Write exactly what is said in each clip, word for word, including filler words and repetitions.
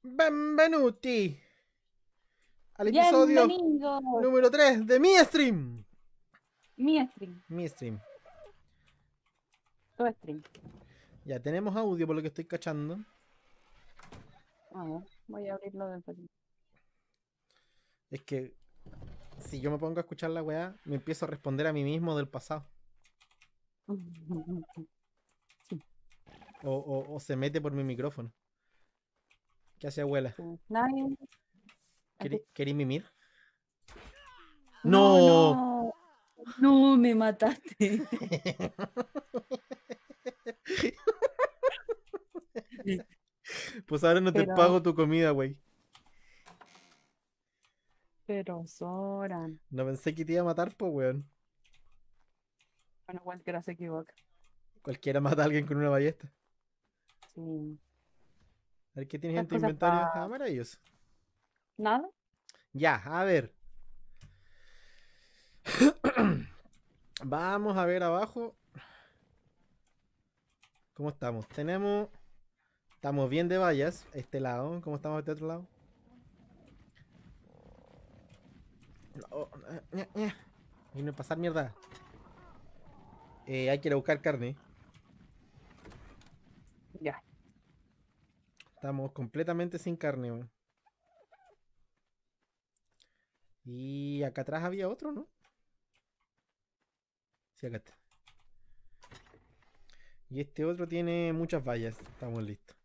Benvenuti al episodio Bienvenido. número tres de mi stream. Mi stream. Mi stream. Tu stream. Ya tenemos audio por lo que estoy cachando. A ver, voy a abrirlo del perfil. Es que si yo me pongo a escuchar la weá, me empiezo a responder a mí mismo del pasado. Sí, O, o- o se mete por mi micrófono. ¿Qué hace abuela? sí. Nadie. Aquí. ¿Querí, querí mimir? No, ¡No! no. No, me mataste. Pues ahora no te Pero, pago tu comida, wey. pero Soran. No pensé que te iba a matar, pues, weón. Bueno, cualquiera se equivoca. Cualquiera mata a alguien con una ballesta. Sí. A ver qué tienes Las en tu cosas inventario. Ah, para maravilloso. nada. Ya, a ver. Vamos a ver abajo. ¿Cómo estamos? Tenemos. Estamos bien de vallas. Este lado. ¿Cómo estamos este otro lado? Oh, ña, ña. Vino a pasar mierda. Eh, hay que ir a buscar carne. Ya. Estamos completamente sin carne, weón. Y acá atrás había otro, ¿no? Sí, acá está. Y este otro tiene muchas vallas. Estamos listos.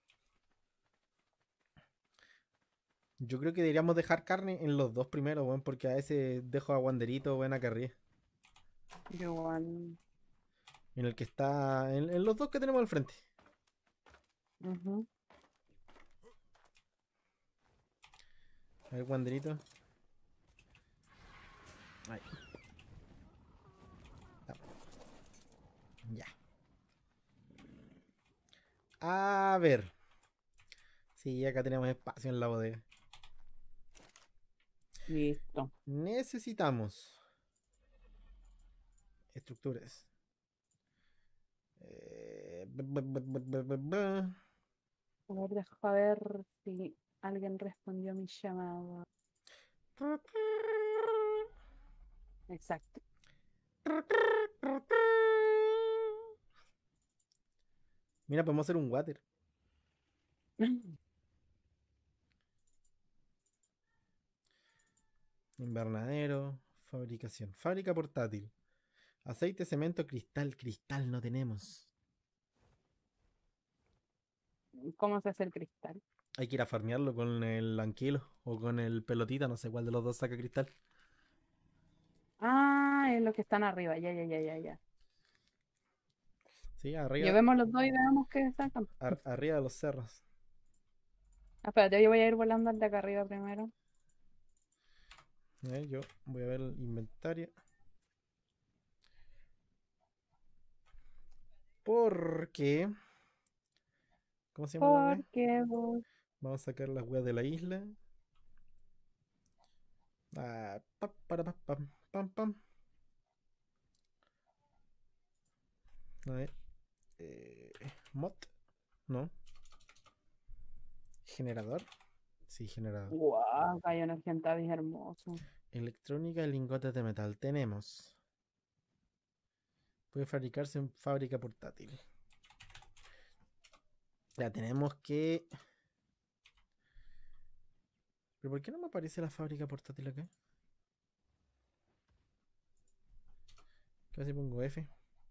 Yo creo que deberíamos dejar carne en los dos primeros, weón, porque a veces dejo a Wanderito, weón, acá arriba. Yo igual. En el que está. En, en los dos que tenemos al frente. Ujú. A ver, Wanderito. Ahí. Ya. A ver. Sí, acá tenemos espacio en la bodega. Listo. Necesitamos estructuras. Eh, bu- bu- bu- bu- bu- bu- bu. A ver, deja ver si alguien respondió a mi llamada. Exacto. Mira, podemos hacer un water. Invernadero. Fabricación. Fábrica portátil. Aceite, cemento, cristal. Cristal no tenemos. ¿Cómo se hace el cristal? Hay que ir a farmearlo con el anquilo o con el pelotita. No sé cuál de los dos saca cristal. Ah, es los que están arriba. Ya, ya, ya, ya, ya. Sí, arriba. Llevemos los dos y veamos qué sacan. ar- arriba de los cerros. Ah, espérate, yo voy a ir volando al de acá arriba primero. A ver, yo voy a ver el inventario. Porque. ¿Cómo se llama la wea? Porque vos... Vamos a sacar las weas de la isla. Ah, pa, para, pa, pam, pam, pam. A ver. Eh, mod. No. Generador. Sí, generador. Guau, Cayo Argentavis hermoso. Electrónica y lingotes de metal. Tenemos. Puede fabricarse en fábrica portátil. Ya tenemos que. ¿Pero por qué no me aparece la fábrica portátil acá? Casi pongo F.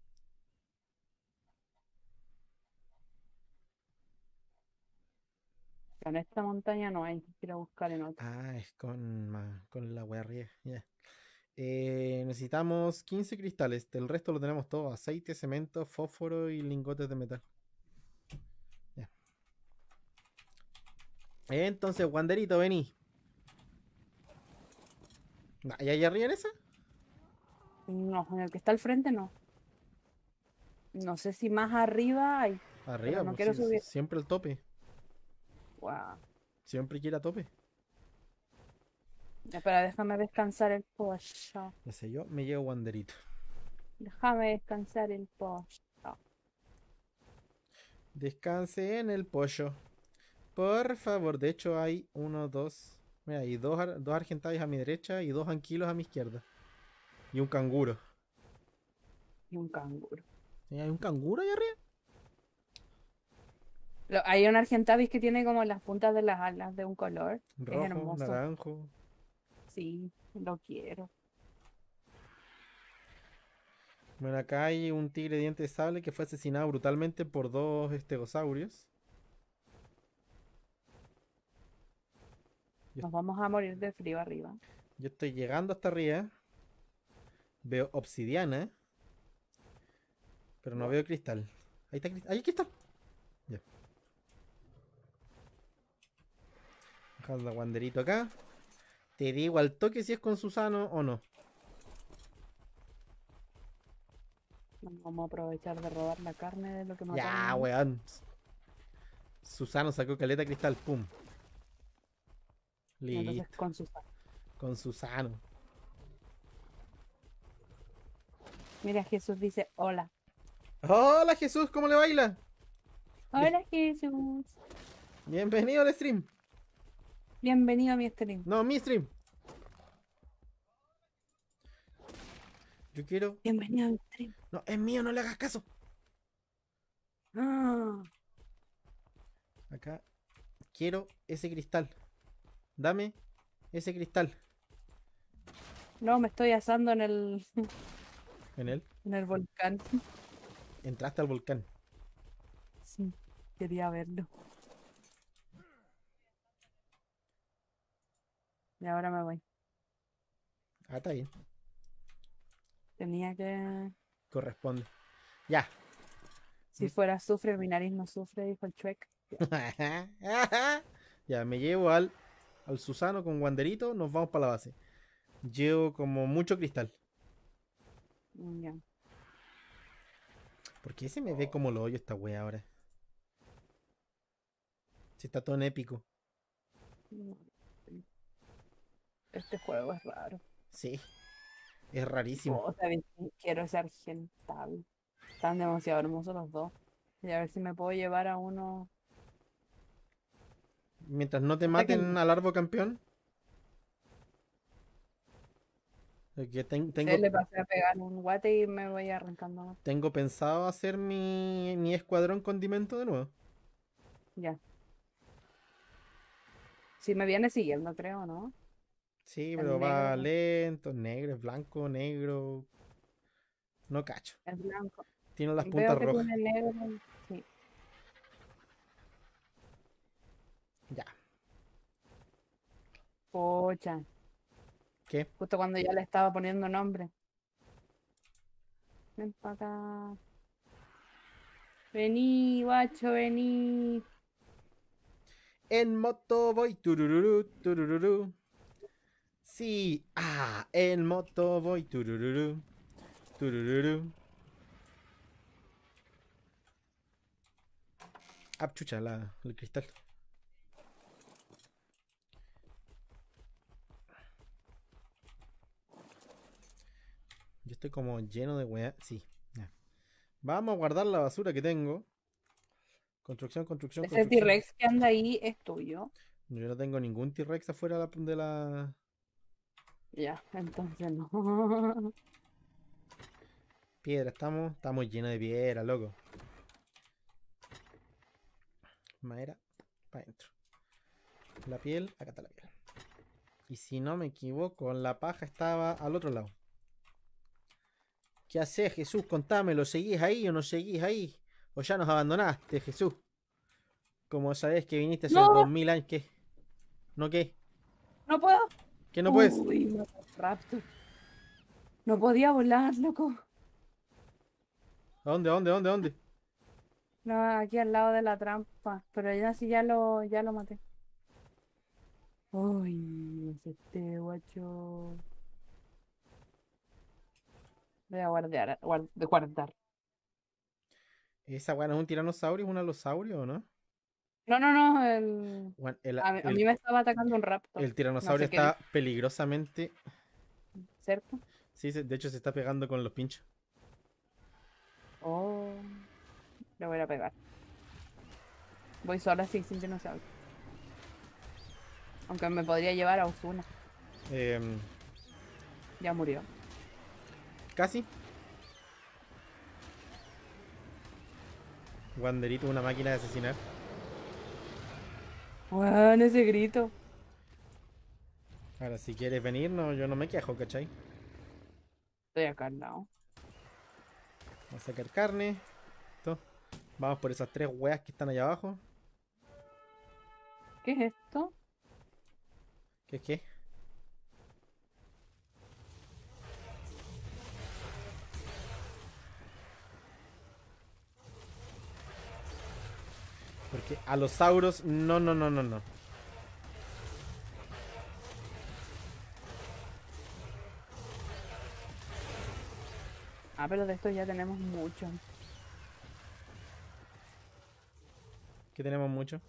En esta montaña no hay, que ir a buscar en otra. Ah, es con, ma- con la wea arriba. Ya. Eh, necesitamos quince cristales. El resto lo tenemos todo. Aceite, cemento, fósforo y lingotes de metal. Ya. Entonces, Wanderito, vení. ¿Hay ahí arriba en esa? No, en el que está al frente no. No sé si más arriba hay, pero Arriba, no pues quiero sí, sí, subir. siempre el tope. Guau. Siempre quiere a tope. Espera, déjame descansar el pollo. Ya sé yo, me llevo Wanderito. Déjame descansar el pollo. Descanse en el pollo. Por favor, de hecho hay uno, dos. Mira, hay dos, ar- dos argentavis a mi derecha y dos anquilos a mi izquierda. Y un canguro. Y un canguro. ¿Y ¿Hay un canguro ahí arriba? Lo- hay un argentavis que tiene como las puntas de las alas de un color. Es Rojo, hermoso. naranjo. Sí, lo quiero. Bueno, acá hay un tigre de diente de sable que fue asesinado brutalmente por dos estegosaurios. Yo, Nos vamos a morir de frío arriba. yo estoy llegando hasta arriba. Veo obsidiana. Pero no veo cristal. Ahí está cristal. ¡Ahí hay cristal! Ya. Dejando a Wanderito acá. Te digo al toque si es con Susano o no. Nos vamos a aprovechar de robar la carne de lo que mataron Ya, ahí. weón. Susano sacó caleta cristal. Pum. Y entonces Listo. con sus... Con Susano. Mira, Jesús dice, hola. Hola Jesús, ¿cómo le baila? Bien- Hola, Jesús. Bienvenido al stream. Bienvenido a mi stream. No, mi stream. Yo quiero. Bienvenido a mi stream. No, es mío, no le hagas caso. Ah, Acá. Quiero ese cristal. Dame ese cristal. no, me estoy asando en el, En él. en el volcán. Entraste al volcán. Sí, quería verlo. Y ahora me voy. Ah, está bien. Tenía que... Corresponde. Ya. Si fuera azufre, mi nariz no sufre, dijo el Shrek. Ya, me llevo al, al Susano con Wanderito. Nos vamos para la base. Llevo como mucho cristal. Mm, ya. ¿Por qué se me ve como lo hoyo esta wea ahora? Si está todo en épico. No. Este juego es raro. Sí. Es rarísimo. Oh, también quiero ese argental. Están demasiado hermosos los dos. Y a ver si me puedo llevar a uno. Mientras no te Hasta que maten no. al árbol campeón. Que ten- Se tengo, le pasé a pegar un guate y me voy arrancando más. tengo pensado hacer mi, mi escuadrón condimento de nuevo. Ya. Si me viene siguiendo, creo, ¿no? Sí, El pero va negro, lento, negro, es blanco, negro. No cacho. el blanco. Tiene las Veo puntas que rojas. tiene negro. Sí. Ya. Pocha. ¿Qué? Justo cuando ya le estaba poniendo nombre. Ven para acá. Vení, guacho, vení. En moto voy. Turururu, turururu. Sí. Ah, en moto voy. Turururu. Turururu. Ah, chucha, la, el cristal. Yo estoy como lleno de weá. Sí. Ya. Vamos a guardar la basura que tengo. Construcción, construcción, Ese construcción. T-Rex que anda ahí es tuyo. Yo no tengo ningún T-Rex afuera de la, de la- Ya, entonces no. piedra. Estamos, estamos llenos de piedra, loco. Madera, para adentro. La piel, acá está la piel. Y si no me equivoco, la paja estaba al otro lado. ¿Qué haces, Jesús? Contámelo. ¿Seguís ahí o no seguís ahí? ¿O ya nos abandonaste, Jesús? Como sabés que viniste hace dos ¡No! mil años. ¿Qué? ¿No qué? ¿No puedo? ¿Qué no puedes? Uy, me mató el Raptor. No podía volar, loco. ¿A dónde, a dónde, a dónde, a dónde? No, aquí al lado de la trampa. Pero ya sí ya lo, ya lo maté. Uy, es este guacho. Voy a guardar, guard- guardar. ¿Esa weá no es un tiranosaurio? ¿Es un alosaurio o no? No, no, no. El... Bueno, el, A, mí a el- mí me estaba atacando un raptor. el No tiranosaurio sé qué dice, está peligrosamente. ¿cierto? Sí, se- de hecho se está pegando con los pinchos. Oh, le voy a pegar. Voy sola así, sin dinosaurio. Aunque me podría llevar a Ozuna. Em, Ya murió. casi. Wanderito, una máquina de asesinar. Weón, ese grito. Ahora, si quieres venir, no, yo no me quejo, ¿cachai? Estoy acá al lado. Vamos a sacar carne. Esto. Vamos por esas tres weas que están allá abajo. ¿Qué es esto? ¿Qué es qué? Porque a los sauros, no, no, no, no, no. Ah, pero de estos ya tenemos mucho. Que tenemos mucho.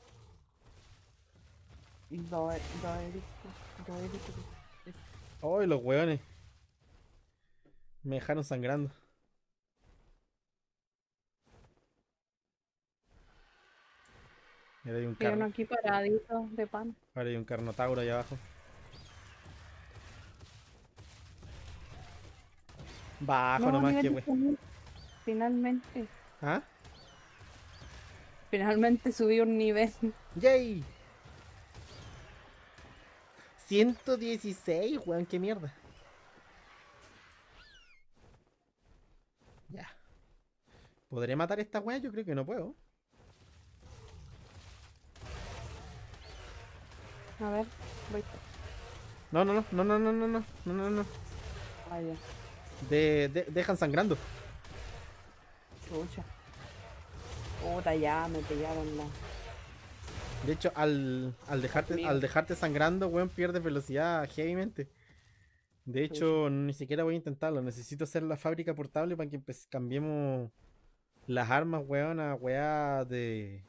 Doe- Doerico, Doerico, es- ¡Ay, los weones! Me dejaron sangrando. Mira, hay un Hay uno carno. aquí paradito de pan. Ahora hay un carnotauro allá abajo. Bajo No, nomás, que nivel we. disponible. Finalmente. ¿Ah? Finalmente subí un nivel. ¡Yay! ciento dieciséis, weón, qué mierda. Ya. ¿Podré matar a esta weá? Yo creo que no puedo. A ver, voy. No, no, no, no, no, no, no, no, no, no, no. Ah, ya. De, de- dejan sangrando. Chucha. Puta, ya me pillaron la. De hecho, al, al dejarte, Hormiga. al dejarte sangrando, weón, pierdes velocidad heavymente. De Chucha. hecho, ni siquiera voy a intentarlo. Necesito hacer la fábrica portable para que empe- cambiemos las armas, weón, a weá de...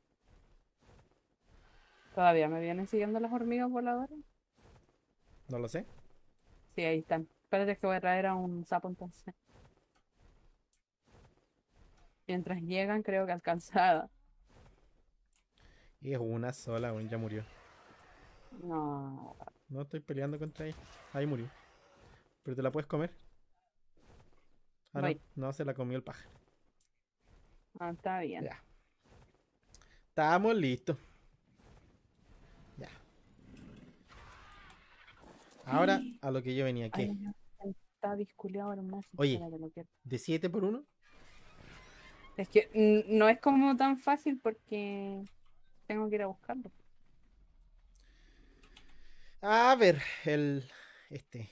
¿Todavía me vienen siguiendo las hormigas voladoras? No lo sé. Sí, ahí están. Espérate que voy a traer a un sapo entonces. Mientras llegan, creo que alcanzada. Y es una sola, weón, ya murió. No. No estoy peleando contra ella. Ahí murió. Pero te la puedes comer. Ah, no. Voy. No, se la comió el pájaro. Ah, está bien. Ya. Estamos listos. Ya. Ahora a lo que yo venía. Ay, ¿Qué? no, está disculeado hermoso. Oye, Espérate, lo quiero. ¿de siete por uno? Es que mm, no es como tan fácil porque tengo que ir a buscarlo. A ver, el... Este.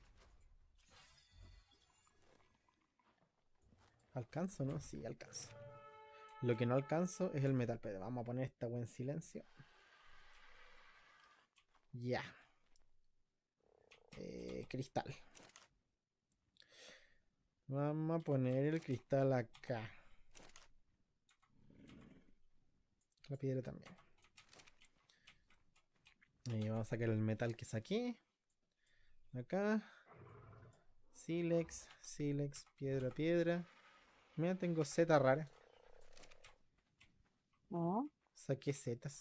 ¿Alcanzo, no? Sí, alcanzo. Lo que no alcanzo es el metal, pero vamos a poner esta weá en silencio. Ya. Eh, cristal. Vamos a poner el cristal acá. La piedra también. Y vamos a sacar el metal que saqué. Acá. Silex, silex, piedra, piedra. Mira, tengo Z rara. ¿No? Saqué zetas.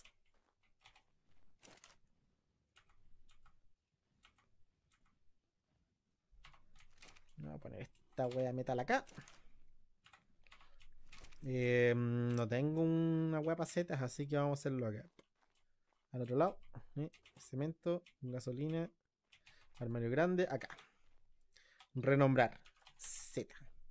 Vamos a poner esta wea metal acá. Eh, no tengo una wea para zetas, así que vamos a hacerlo acá. Al otro lado. eh, Cemento, gasolina, armario grande, acá. Renombrar. Z.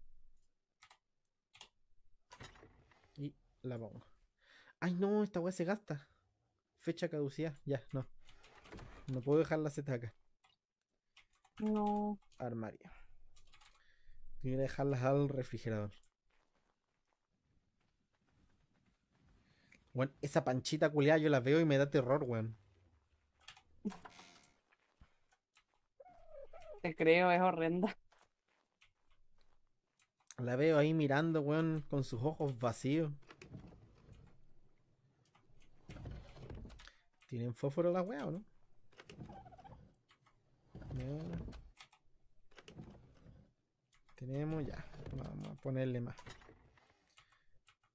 Y la pongo. Ay, no, esta wea se gasta. Fecha caducidad. Ya, no. No puedo dejar la Z acá. No. Armario. Tengo que dejarlas al refrigerador. Bueno, esa panchita culiada yo la veo y me da terror, weón. Te creo, es horrenda. La veo ahí mirando, weón, con sus ojos vacíos. ¿Tienen fósforo la weá o no? Ya. Tenemos ya. Vamos a ponerle más.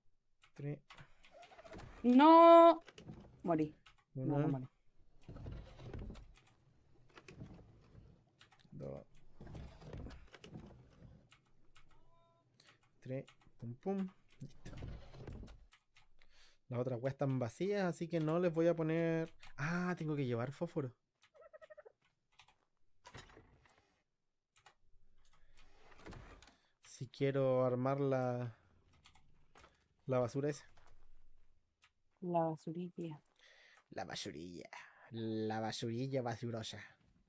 Tres. No. Morí. No, no Uno. morí. tres. Pum, pum. Listo. Las otras weas están vacías, así que no les voy a poner... Ah, tengo que llevar fósforo. Si quiero armar la... La basura esa. La basurilla. La basurilla. La basurilla basurosa.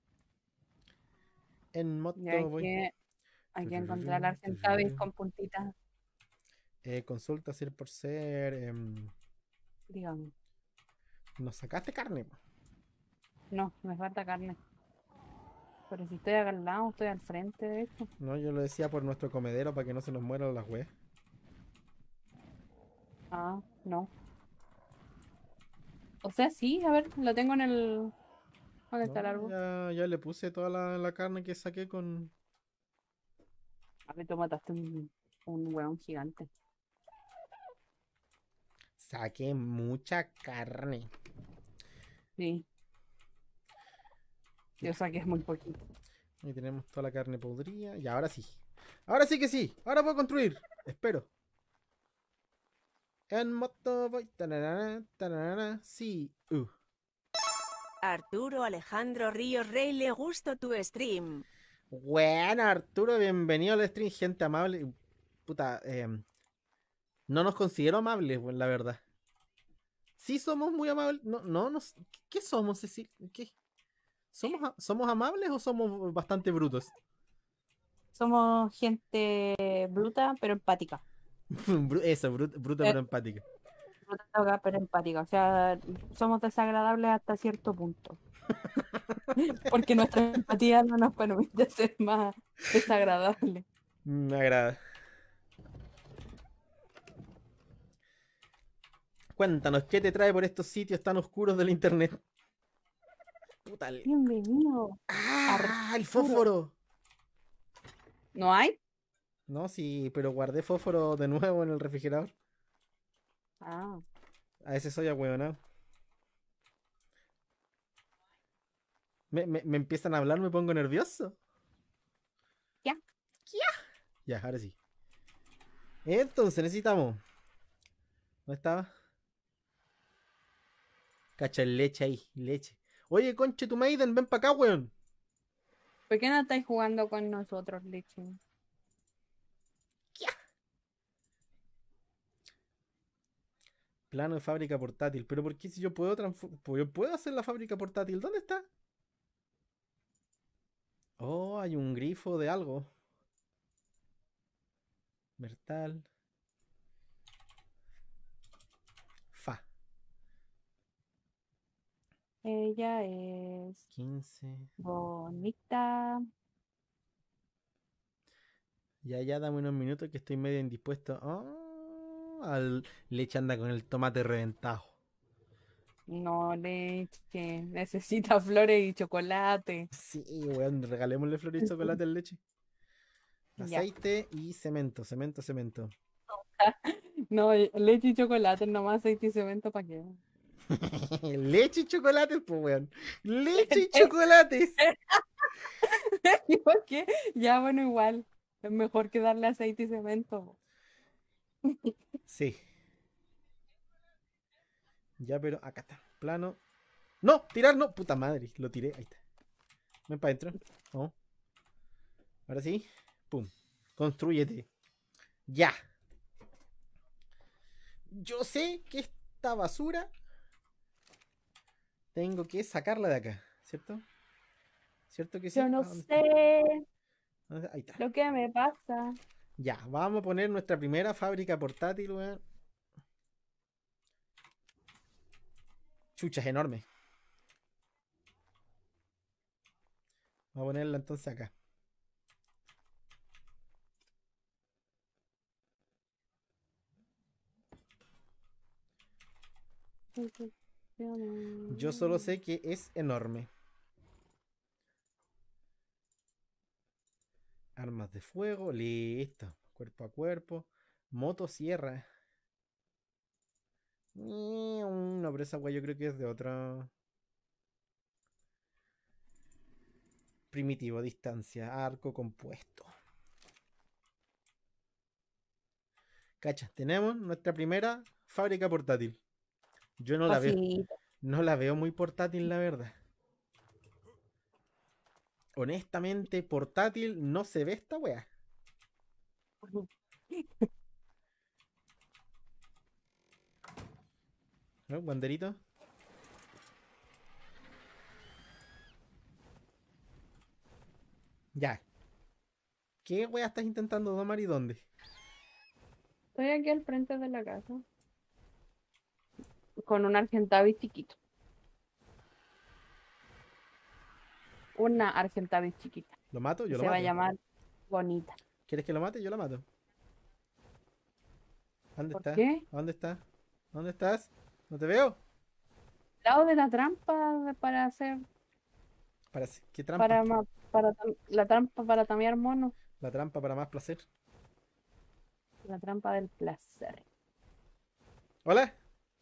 En Ya hay moto voy. que, hay que encontrar Tururú, argentavis tururú. con puntitas, Eh, consulta ser por ser. em, digamos. Nos sacaste carne. Po. No, me falta carne. Pero si estoy acá al lado, estoy al frente, de hecho. No, yo lo decía por nuestro comedero para que no se nos mueran las weas. Ah, no. O sea, sí, a ver, lo tengo en el... ¿Dónde está el No, árbol? ya, ya le puse toda la, la carne que saqué con. A ver, tú mataste un, un hueón gigante. Saqué mucha carne. Sí, Ya. yo saqué muy poquito. Ahí tenemos toda la carne podrida. Y ahora sí. Ahora sí que sí. Ahora puedo construir. Espero. En moto voy. Tararara, tararara, sí. Uh. Arturo Alejandro Ríos Rey, le gustó tu stream. Bueno, Arturo, bienvenido al stream, gente amable. Puta, eh, no nos considero amables, pues, la verdad. Sí somos muy amables. No, no, nos. ¿Qué somos, Cecil? ¿Qué? ¿Somos, a- ¿Somos amables o somos bastante brutos? Somos gente bruta, pero empática. Bru- Eso, brut- bruto Eh, pero empático. bruta, pero empática. O sea, somos desagradables hasta cierto punto. Porque nuestra empatía no nos permite ser más desagradables. Me agrada. Cuéntanos, ¿qué te trae por estos sitios tan oscuros del internet? Puta. el- Bienvenido, ¡Ah! ¡El Arturo. fósforo! ¿No hay? No, sí, pero guardé fósforo de nuevo en el refrigerador. Ah, A ese soy ahueonado. Me, me, me empiezan a hablar, me pongo nervioso. ya. Ya, ahora sí. Entonces necesitamos. ¿Dónde estaba? Cacha el leche ahí, leche. Oye, conche tu Maiden, ven pa' acá, weón. ¿Por qué no estáis jugando con nosotros, Leche? Plano de fábrica portátil. Pero ¿por qué si yo puedo transformar? Yo puedo hacer la fábrica portátil. ¿Dónde está? Oh, hay un grifo de algo. Mertal. Fa. Ella es quince. bonita. Ya, ya, dame unos minutos que estoy medio indispuesto. Oh, al leche anda con el tomate reventado. No, Leche. Necesita flores y chocolate. Sí, weón, regalémosle flores y chocolate al leche. Ya. Aceite y cemento, cemento, cemento. No, leche y chocolate, nomás aceite y cemento, ¿para qué? Leche y chocolates, pues, weón. Leche y chocolates. ¿Y por qué? Ya, bueno, igual. Es mejor que darle aceite y cemento. Sí. Ya, pero acá está. Plano. No, tirar no. Puta madre, lo tiré. Ahí está. Ven para adentro. Vamos. Ahora sí. Pum. Construyete. Ya. Yo sé que esta basura tengo que sacarla de acá, ¿cierto? ¿Cierto que sí? Yo no Ah, ¿dónde está? sé ¿Dónde está? Ahí está. lo que me pasa. Ya, vamos a poner nuestra primera fábrica portátil, weón. Chucha, es enorme. Vamos a ponerla entonces acá. Yo solo sé que es enorme. Armas de fuego, listo. Cuerpo a cuerpo. Motosierra. No, pero esa weá yo creo que es de otra. Primitivo, distancia, arco compuesto. Cacha, tenemos nuestra primera fábrica portátil. Yo no la veo, Facilito. no la veo muy portátil, la verdad. Honestamente, portátil no se ve esta wea. ¿No, Wanderito? Ya. ¿Qué wea estás intentando domar y dónde? Estoy aquí al frente de la casa. Con un Argentavis chiquito. Una Argentavis chiquita. ¿Lo mato? Y Yo lo se va a mato. llamar Bonita. ¿Quieres que lo mate? Yo la mato. ¿Dónde ¿Por está? qué? ¿Dónde está? ¿Dónde estás? ¿No te veo? Al lado de la trampa de- para hacer. Para, ¿qué trampa? Para, ma- para tam- la trampa para tamear monos. La trampa para más placer. La trampa del placer. ¿Hola?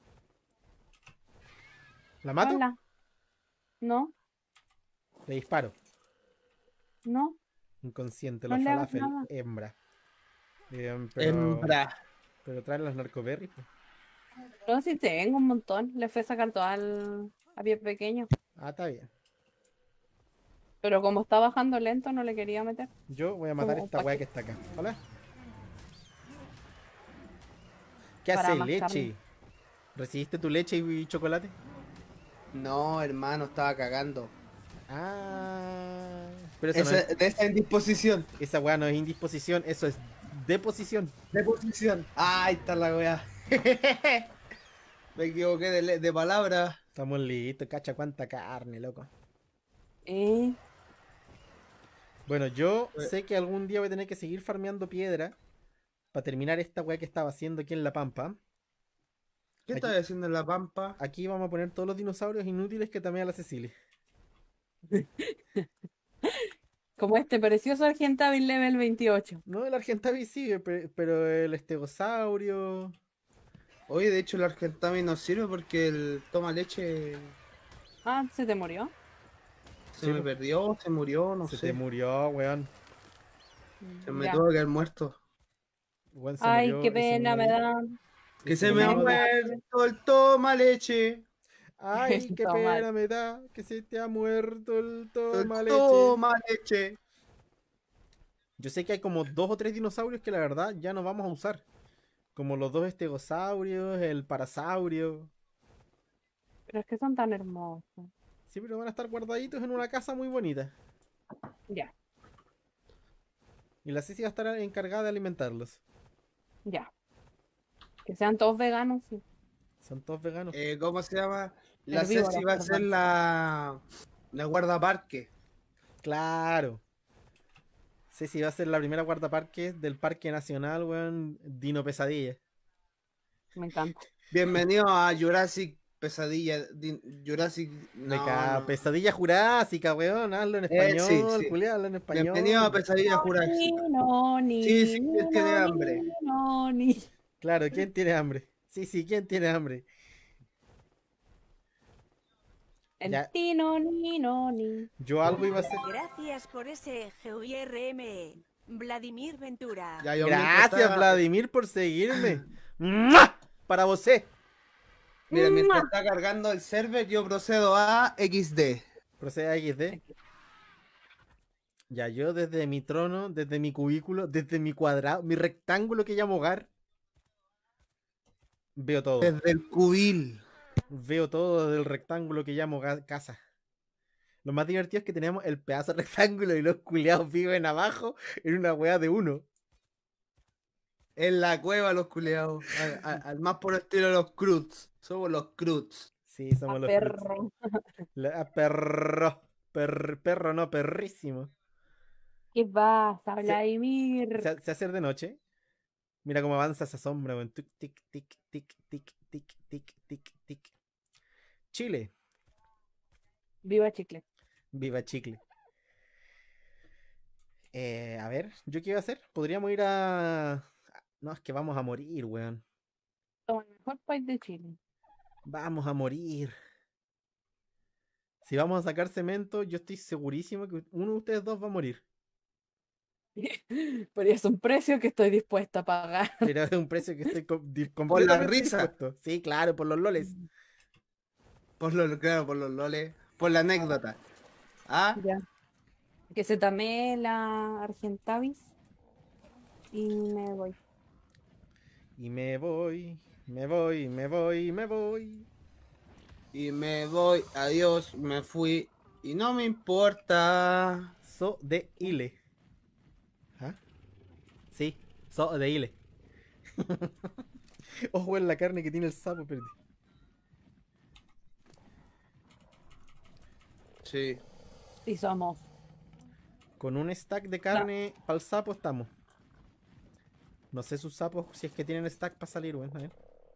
¿La mato? Hola. No, Le disparo. no. Inconsciente, No los le hagas falafel, nada. hembra. Em, pero, Hembra. pero traen los narcoberries. Pues. No, sí tengo un montón. Le fui a sacar todo al a pie pequeño. Ah, está bien. Pero como está bajando lento, no le quería meter. Yo voy a matar Como esta pa' weá qué. que está acá. ¿Hola? ¿Qué Para hace más leche? carne. ¿Recibiste tu leche y chocolate? No, hermano, estaba cagando. Ah. Pero eso no Esa, es- de esa indisposición. esa weá no es indisposición, eso es deposición. De posición. Ah, ahí está la weá. Me equivoqué de, le- de palabra. Estamos listos, cacha cuánta carne, loco. Eh, Bueno, yo Pues- sé que algún día voy a tener que seguir farmeando piedra para terminar esta weá que estaba haciendo aquí en La Pampa. ¿Qué Aquí- estás haciendo en la pampa? Aquí vamos a poner todos los dinosaurios inútiles que tamea la Cecilia. como este precioso Argentavis level veintiocho. No, el Argentavis sigue, pe- pero el estegosaurio. Oye, de hecho el Argentami no sirve porque el toma leche Ah, ¿se te murió? se Sí, me po. perdió, se murió, no Se sé. te murió, weón. Se me Ya. tuvo que haber muerto. Weón se Ay, murió qué y se pena me murió. da. Que Y se me ha murió de- muerto el toma leche. Ay, qué Toma. pena me da que se te ha muerto el El toma leche. toma leche. Yo sé que hay como dos o tres dinosaurios que la verdad ya no vamos a usar. Como los dos estegosaurios, el parasaurio. Pero es que son tan hermosos. Siempre van a estar guardaditos en una casa muy bonita. Ya, Y la Ceci va a estar encargada de alimentarlos. ya. Que sean todos veganos, sí. Son todos veganos. Eh, ¿Cómo se llama? La Herbívoros, Ceci va a ser perdón. la, la guardaparque. Claro. Ceci va a ser la primera guardaparques del Parque Nacional, weón. Dino Pesadilla. Me encanta. Bienvenido a Jurassic Pesadilla. Di- Jurassic. De No, ca- no. Pesadilla jurásica, weón. Hazlo en Eh, español, sí, sí. culiao, hazlo en español. Bienvenido a Pesadilla Jurásica. No, ni, Sí, sí, ni, él tiene no, hambre. ni, no, ni. Claro, ¿quién tiene hambre? Sí, sí, ¿quién tiene hambre? El Ya. ti, no, ni, no, ni. Yo algo iba a hacer. Gracias por ese G I R M, Vladimir Ventura. Ya, yo mientras Gracias, está- Vladimir, por seguirme. ¡Mua! Para vos. eh. Mira, mientras está cargando el server, yo procedo a equis de. Procede a equis de. Ya, yo desde mi trono, desde mi cubículo, desde mi cuadrado, mi rectángulo que llamo hogar, veo todo. Desde el cubil. Veo todo del rectángulo que llamo ga- casa. Lo más divertido es que tenemos el pedazo de rectángulo y los culeados viven abajo en una weá de uno. En la cueva, los culeados. Al, al- al más por estilo de los Cruz. Somos los Cruz. Sí, somos A los perro. Cruz. La- perro. Per- perro, no, perrísimo. ¿Qué pasa, Vladimir? Se, se hace de noche. Mira cómo avanza esa sombra, weón. Tic, tic, tic, tic, tic, tic, tic, tic, tic. Chile. Viva Chicle. Viva Chicle. Eh, a ver, ¿yo qué iba a hacer? Podríamos ir a... No, es que vamos a morir, weón. Somos el mejor país de Chile. Vamos a morir. Si vamos a sacar cemento, yo estoy segurísimo que uno de ustedes dos va a morir. Pero es un precio que estoy dispuesta a pagar. Pero es un precio que estoy com- di- Por la completamente risa. dispuesto. Sí, claro, por los loles. Por lo, claro, por los loles. Por la anécdota. Ah, Ya. Que se tame la Argentavis y me voy. Y me voy, me voy, me voy, me voy. y me voy. Adiós, me fui. Y no me importa. So de Ile. ¿Ah? Sí, so de Ile. Ojo en la carne que tiene el sapo, perdí. Sí. Sí, somos. Con un stack de carne para el sapo estamos. No sé sus sapos si es que tienen stack para salir, weón. A ver.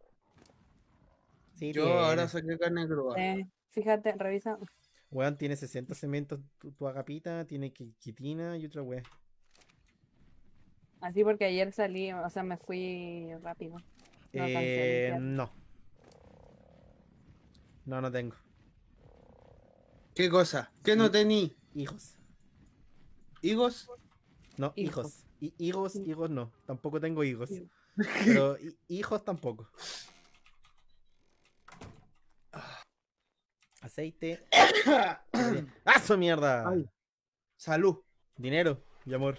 Sí, Yo tiene. ahora saqué carne cruda. Eh, fíjate, revisa. Weón, tiene sesenta cementos tu, tu agapita, tiene qui- quitina y otra weá. Así porque ayer salí, o sea, me fui rápido. No alcancé a Eh, limpiar. no. No, no tengo. ¿Qué cosa? ¿Qué no Sí. tení? Hijos. ¿Higos? No, Hijos. hijos. Y higos, Sí. higos no. Tampoco tengo higos. Sí. Pero hi- hijos tampoco. Aceite. ¡Ah, su mierda! Ay. Salud. Dinero y amor.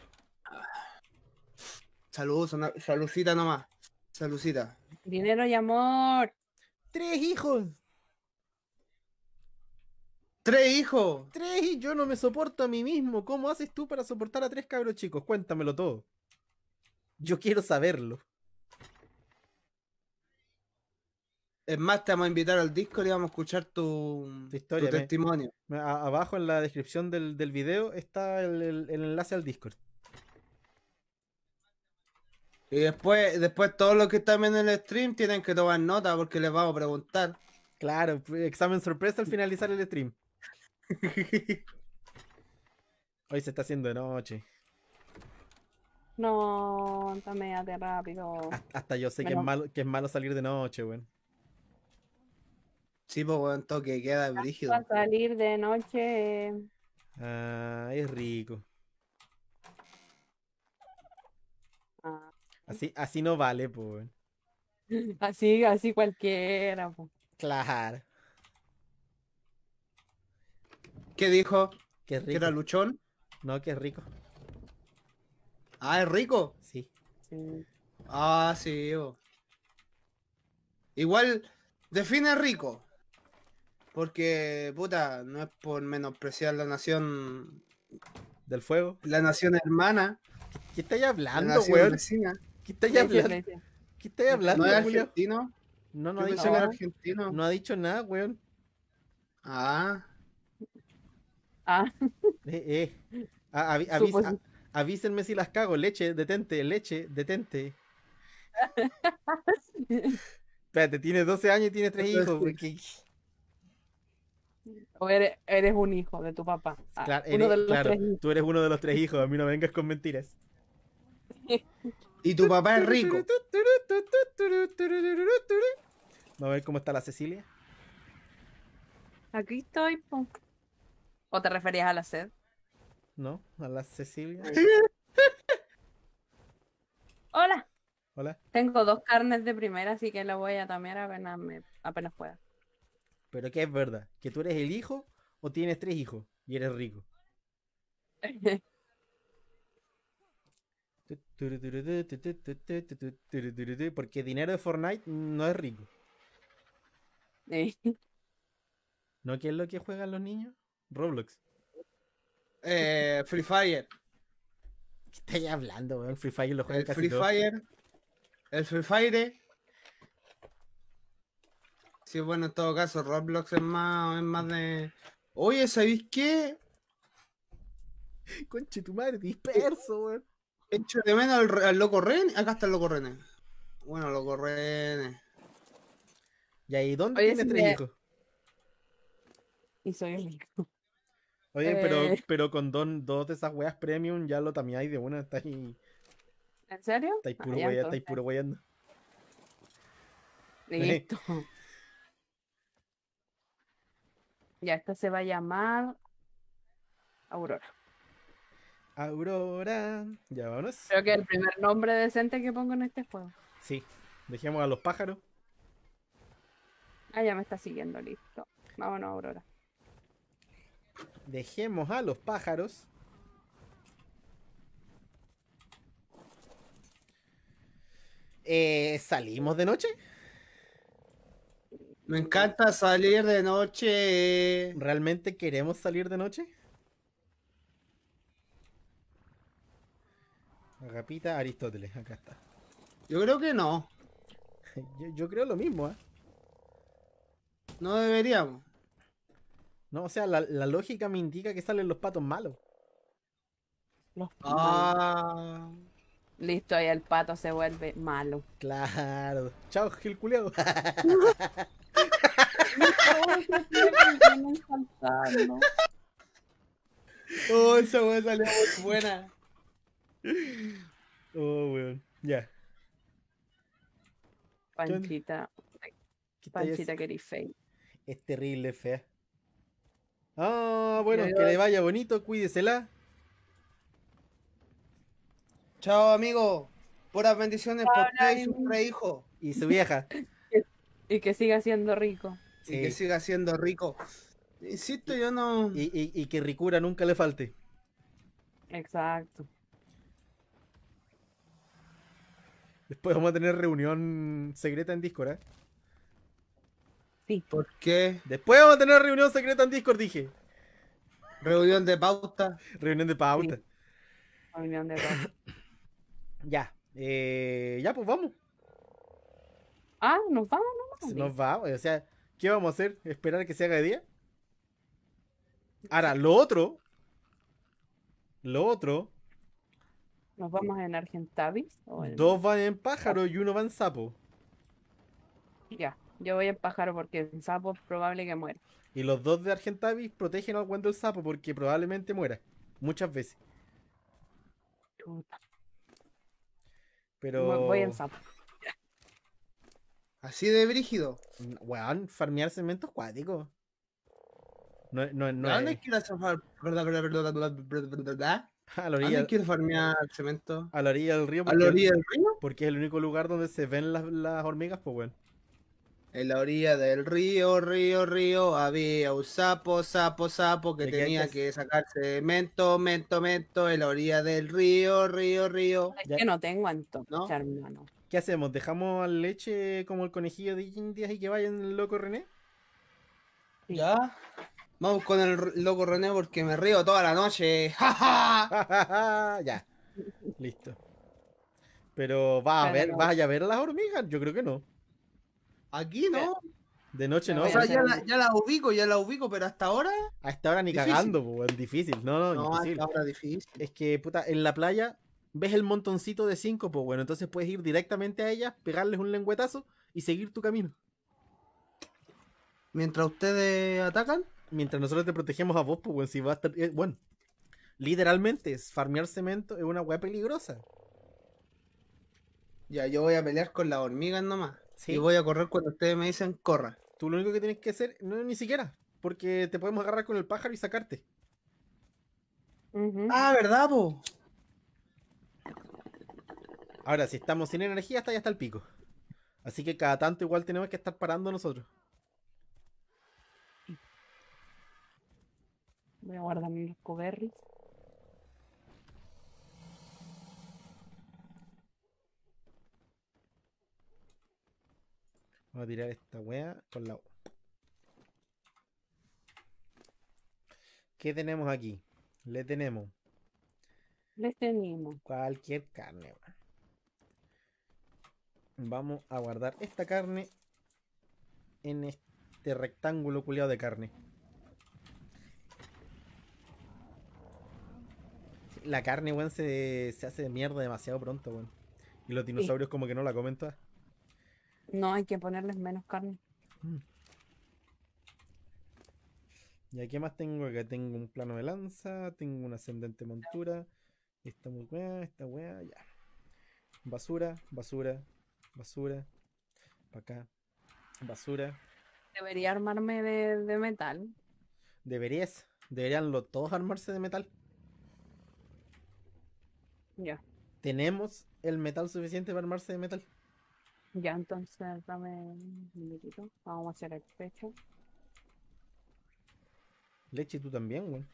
Salud, sona- saludcita nomás. Saludcita. Dinero y amor. ¡Tres hijos! ¡Tres hijos! ¡Tres! Y yo no me soporto a mí mismo. ¿Cómo haces tú para soportar a tres cabros chicos? Cuéntamelo todo. Yo quiero saberlo. Es más, te vamos a invitar al Discord y vamos a escuchar tu, Tu historia, tu me- testimonio. A- abajo en la descripción del, del video está el, el- el enlace al Discord. Y después, después todos los que están viendo el stream tienen que tomar nota porque les vamos a preguntar. Claro, fue examen sorpresa al finalizar el stream. Hoy se está haciendo de noche. No, también rápido. Hasta, hasta yo sé que es, Menos- malo, que es malo salir de noche, weón. Sí, pues bueno, toque queda brígido. Va a salir de noche. Ah, es rico. ah, Así, así no vale, pues, weón. Así, así cualquiera. Po. Claro. ¿Qué dijo? Que es ¿Que era rico. luchón? No, que es rico. Ah, ¿es rico? Sí. Sí. Ah, sí. bo. Igual, define rico. Porque, puta, no es por menospreciar la nación, Del fuego. la nación hermana, ¿Qué estáis la hablando, nación weón? vecina. ¿Qué estáis Precio, hablando? precio. ¿Qué estáis hablando, ¿No es Julio? argentino? No, no Yo ha pensé dicho que era nada. argentino. No ha dicho nada, weón. Ah, Ah, Eh, eh. A- avi- avis- suposi- a- avísenme si las cago. Leche, detente, leche, detente. Espérate, tiene doce años y tiene tres Entonces, hijos. sí. porque- o eres, eres un hijo de tu papá. Ah, Claro, uno eres- de los claro, tres hijos. tú eres uno de los tres hijos. A mí no vengas con mentiras. y tu papá es rico. Vamos a ver cómo está la Cecilia. Aquí estoy. Po. ¿O te referías a la sed? ¿No? A la Cecilia. Hola. Hola. Tengo dos carnes de primera, así que la voy a tamear apenas, me, apenas pueda. ¿Pero qué es verdad? ¿Que tú eres el hijo o tienes tres hijos y eres rico? Porque dinero de Fortnite no es rico. Sí. ¿No? ¿Qué es lo que juegan los niños? Roblox. Eh, Free Fire. ¿Qué estáis hablando, weón? Free Fire lo juegan El casi Free todos. Fire. El Free Fire. Sí, bueno, en todo caso, Roblox es más, es más de. Oye, ¿sabéis qué? Conche tu madre, disperso, weón. Echo de menos al, al loco René. Acá está el loco René. Bueno, loco René. ¿Y ahí dónde Oye, tienes si tres me- hijos? Y soy el hijo. Oye, pero, Eh. pero con don- dos de esas weas premium ya lo tameáis de una, estáis, ¿En serio? estáis Ah, puro ya, wea- entonces. estáis puro weyando. Listo. Ya, esta se va a llamar Aurora. Aurora. Ya vámonos. Creo que el primer nombre decente que pongo en este juego. Sí. Dejemos a los pájaros. Ah, ya me está siguiendo, listo. Vámonos, Aurora. Dejemos a los pájaros. Eh, ¿salimos de noche? Me encanta salir de noche. ¿Realmente queremos salir de noche? Agapita Aristóteles, acá está. Yo creo que no. Yo, yo creo lo mismo, ¿eh? No deberíamos. No, o sea, la, la lógica me indica que salen los patos malos. Los malos. Ah. Listo, ahí el pato se vuelve malo. Claro. Chao, Gil culiao. Oh, esa weá salió muy buena. Oh, weón. Ya. Panchita, ¿Qué está ahí Panchita así? Kerifei. Es terrible, fea. Ah, bueno, Yo que iba- le vaya bonito, cuídesela. Chao, amigo. Puras bendiciones por usted y sus tres hijos. Y su vieja. Y que siga siendo rico. Y que Sí. siga siendo rico. Insisto, yo no. Y, y, y que ricura nunca le falte. Exacto. Después vamos a tener reunión secreta en Discord, ¿eh? Sí. ¿Por qué? Después vamos a tener reunión secreta en Discord, dije. Reunión de pauta. Reunión de pauta. Sí. Reunión de dos. Ya. Eh, ya, pues vamos. Ah, nos vamos, ¿no? Se nos va, o sea, ¿qué vamos a hacer? ¿Esperar a que se haga de día? Ahora, lo otro. Lo otro. Nos vamos en Argentavis. o en- Dos van en pájaro y uno va en sapo. Ya, yo voy en pájaro porque en sapo es probable que muera. Y los dos de Argentavis protegen al guando del sapo porque probablemente muera. Muchas veces. Chuta. Pero. Voy- Voy en sapo. Así de brígido. Weón, farmear cemento acuático. No, no, no ¿A dónde es. quieres far- verdad, verdad, verdad, verdad, verdad, verdad? A la ¿A orilla, dónde quieres farmear cemento? a la orilla del río ¿A porque, la orilla del río? porque es el único lugar donde se ven las, las hormigas, pues weón. En la orilla del río, río, río, había un sapo, sapo, sapo que ¿Y qué hay tenía que que sacar cemento, mento, mento, en la orilla del río, río, río. Es Ya. que no tengo antorcha, ¿No? hermano. ¿Qué hacemos? ¿Dejamos al leche como el conejillo de Indias y que vaya en el loco René? Sí. ¿Ya? Vamos con el r- loco René porque me río toda la noche. ¡Ja, ja! Ya. Listo. Pero va a Pero ver, no. ¿vaya a ver a las hormigas? Yo creo que no. Aquí no. De noche Me no. O voy a sea, porque ya hacer la, ya la ubico, ya la ubico, pero hasta ahora. a esta hora ni Difícil. cagando, pues, weón, difícil. No, no, No, imposible. hasta ahora difícil. Es que, puta, en la playa ves el montoncito de cinco, pues bueno, entonces puedes ir directamente a ellas, pegarles un lengüetazo y seguir tu camino. Mientras ustedes atacan, Mientras nosotros te protegemos a vos, pues bueno, si va a estar. eh, bueno, literalmente, es farmear cemento es una weá peligrosa. ya yo voy a pelear con las hormigas nomás. Sí. Y voy a correr cuando ustedes me dicen corra. Tú lo único que tienes que hacer, no ni siquiera, porque te podemos agarrar con el pájaro y sacarte. Ujú. Ah, ¿verdad, po? Ahora, si estamos sin energía, hasta ya está el pico. Así que cada tanto igual tenemos que estar parando nosotros. Voy a guardar mis coberries. Vamos a tirar esta wea con la... ¿Qué tenemos aquí? Le tenemos Les tenemos. cualquier carne, weón. Vamos a guardar esta carne en este rectángulo culiado de carne. La carne, weón, se, se hace de mierda demasiado pronto, weón. Y los dinosaurios como que no la comen todas. No hay que ponerles menos carne. Mm. ¿Y aquí más tengo? Acá tengo un plano de lanza, tengo una ascendente montura. Esta muy weá, esta weá, ya. Basura, basura, basura. Para acá. Basura. Debería armarme de, de metal. Deberías. Deberían los, todos armarse de metal. Ya, Tenemos el metal suficiente para armarse de metal. ya, entonces dame un minutito. Vamos a hacer el pecho. Leche, tú también, weón.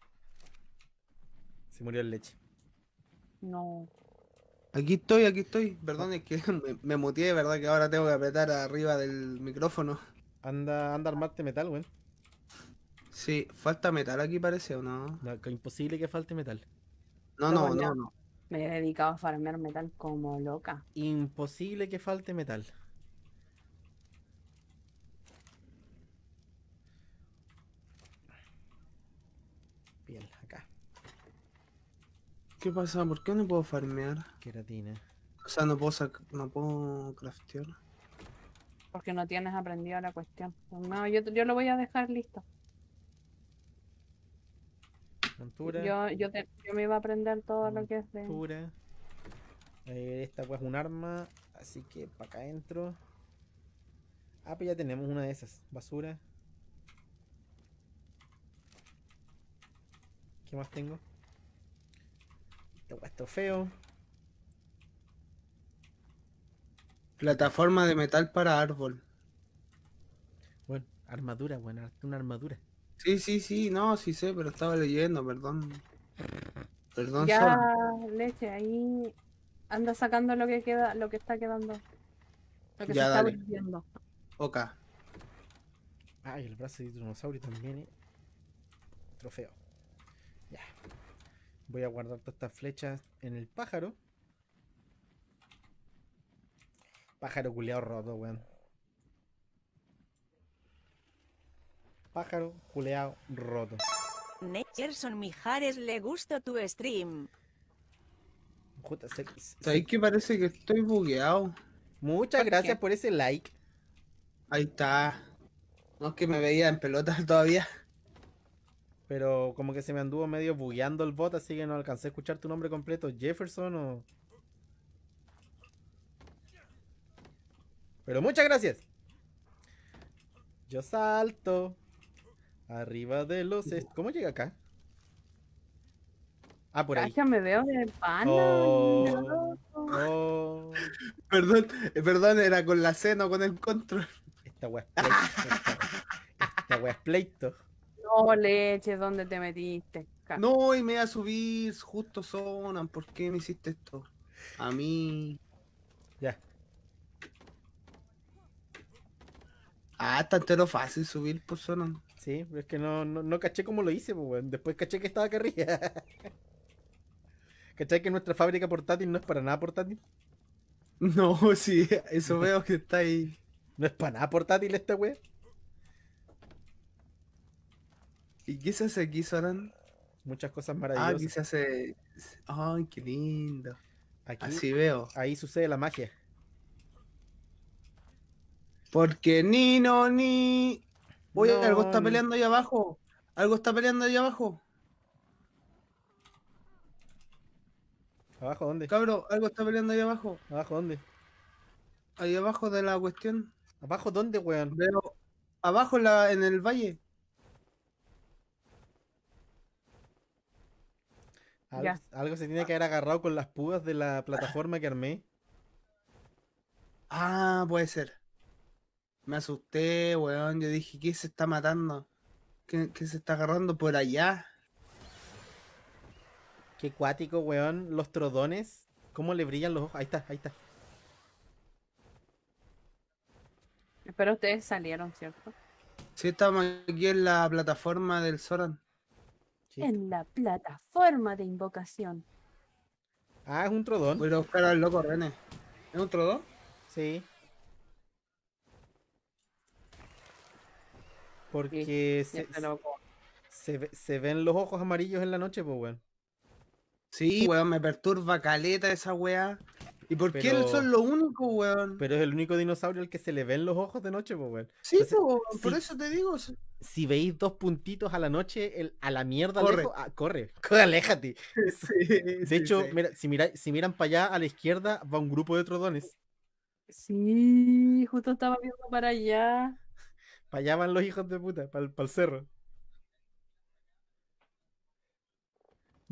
Se murió el leche. No. Aquí estoy, aquí estoy. Perdón, es que me, me muteé, ¿verdad? Que ahora tengo que apretar arriba del micrófono. Anda, anda a armarte metal, weón. Sí, falta metal aquí parece, ¿o no? No, que imposible que falte metal. No, Loco, no, ya no, no. me he dedicado a farmear metal como loca. Imposible que falte metal. Bien, acá. ¿Qué pasa? ¿Por qué no puedo farmear? Queratina. O sea, no puedo sac- no puedo craftear. Porque no tienes aprendido la cuestión. No, yo, yo lo voy a dejar listo. Montura. Yo, yo, te- yo me iba a aprender todo lo que es de... Montura. Eh, esta pues es un arma. Así que para acá entro. Ah, pues ya tenemos una de esas. Basura. ¿Qué más tengo? Este weá es trofeo. Plataforma de metal para árbol. Bueno, armadura, bueno, una armadura. Sí, sí, sí, no, sí sé, pero estaba leyendo, perdón. Perdón, Ya, Sora. leche, ahí anda sacando lo que queda, lo que está quedando. Lo que se Ya, está dale. volviendo. Ok. Ah, y el brazo de dinosaurio también, eh. Trofeo. Ya. Voy a guardar todas estas flechas en el pájaro. Pájaro culeado roto, weón. Pájaro culeado roto. Necherson Mijares le gustó tu stream. Justa, se- se- ¿Sabéis que parece que estoy bugueado? Muchas ¿Por gracias qué? por ese like. Ahí está. No es que me veía en pelota todavía. Pero como que se me anduvo medio bugueando el bot, así que no alcancé a escuchar tu nombre completo. Jefferson o... Pero muchas gracias. Yo salto arriba de los... est- ¿Cómo llega acá? Ah, por ahí. Cacha, me veo de pana. Oh, loco. oh. Perdón, eh, perdón, era con la C, no con el control. Esta wea es pleito. Esta, esta wea es pleito. No, leche, ¿dónde te metiste? Ca- No, y me iba a subir justo Sonan. ¿Por qué me hiciste esto? A mí. Ya. Ah, está entero fácil subir por Sonan. Sí, pero es que no, no, no caché cómo lo hice, pues, weón. Después caché que estaba acá arriba. ¿Cachai que nuestra fábrica portátil no es para nada portátil? No, sí, eso veo que está ahí. No es para nada portátil esta wea. ¿Y qué se hace aquí, Sonan? Muchas cosas Ah, maravillosas. aquí se hace. Ay, qué lindo. Aquí, Así veo. ahí sucede la magia. Porque ni no ni. Oye, No, algo está n- peleando ahí abajo. Algo está peleando ahí abajo. ¿Abajo dónde? Cabro, algo está peleando ahí abajo. ¿Abajo dónde? Ahí abajo de la cuestión. ¿Abajo dónde, weón? Veo. Abajo en, la, en el valle. Algo, Ya. algo se tiene que haber agarrado con las púas de la plataforma que armé. Ah, puede ser. Me asusté, weón. Yo dije, ¿qué se está matando? ¿Qué, qué se está agarrando por allá? Qué cuático, weón. Los trodones. ¿Cómo le brillan los ojos? Ahí está, ahí está. Pero ustedes salieron, ¿cierto? Sí, estamos aquí en la plataforma del Soran. Sí. En la plataforma de invocación. Ah, es un trodón. Voy a ir a buscar al loco René. ¿Es un trodo? Sí. Porque Ya se, te lo- se, ve- se ven los ojos amarillos en la noche, pues, weón. Sí, weón, me perturba caleta esa weá. ¿Y por qué Pero- son los únicos, weón? Pero es el único dinosaurio al que se le ven los ojos de noche, pues, weón. Sí, Entonces, po, weón, por sí. eso te digo. sí. Si veis dos puntitos a la noche, el- a la mierda Corre. lejos, ah, corre, corre, aléjate. Sí, De sí, hecho, sí. mira, si, mira, si miran para allá a la izquierda, va un grupo de trodones. Sí, justo estaba viendo para allá. Para allá van los hijos de puta, para el cerro.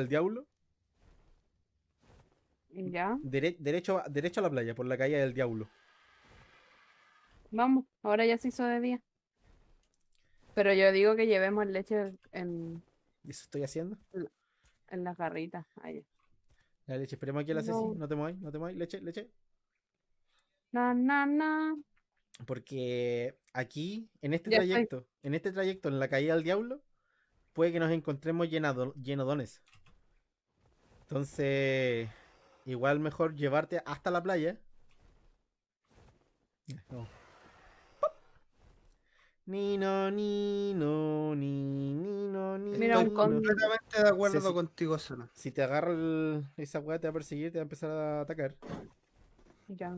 del Diablo. Ya, Dere- derecho, a- derecho a la playa, por la calle del Diablo. vamos, ahora ya se hizo de día. Pero yo digo que llevemos leche en, ¿Y eso estoy haciendo? en las garritas. Ahí. La leche, esperemos aquí a la Ceci. No. No te muevas, no te muevas. Leche, leche. Na, na, na. Porque aquí, en este Ya estoy. trayecto, en este trayecto, en la caída del Diablo, puede que nos encontremos llenado, llenodones. Entonces, igual mejor llevarte hasta la playa. Ya, vamos. ¡Pop! Ni no, ni no, ni ni no, ni Mira, no, un ni con- no. Completamente de acuerdo Ceci, contigo, Zona. si te agarra el- esa weá, te va a perseguir, te va a empezar a atacar. Ya.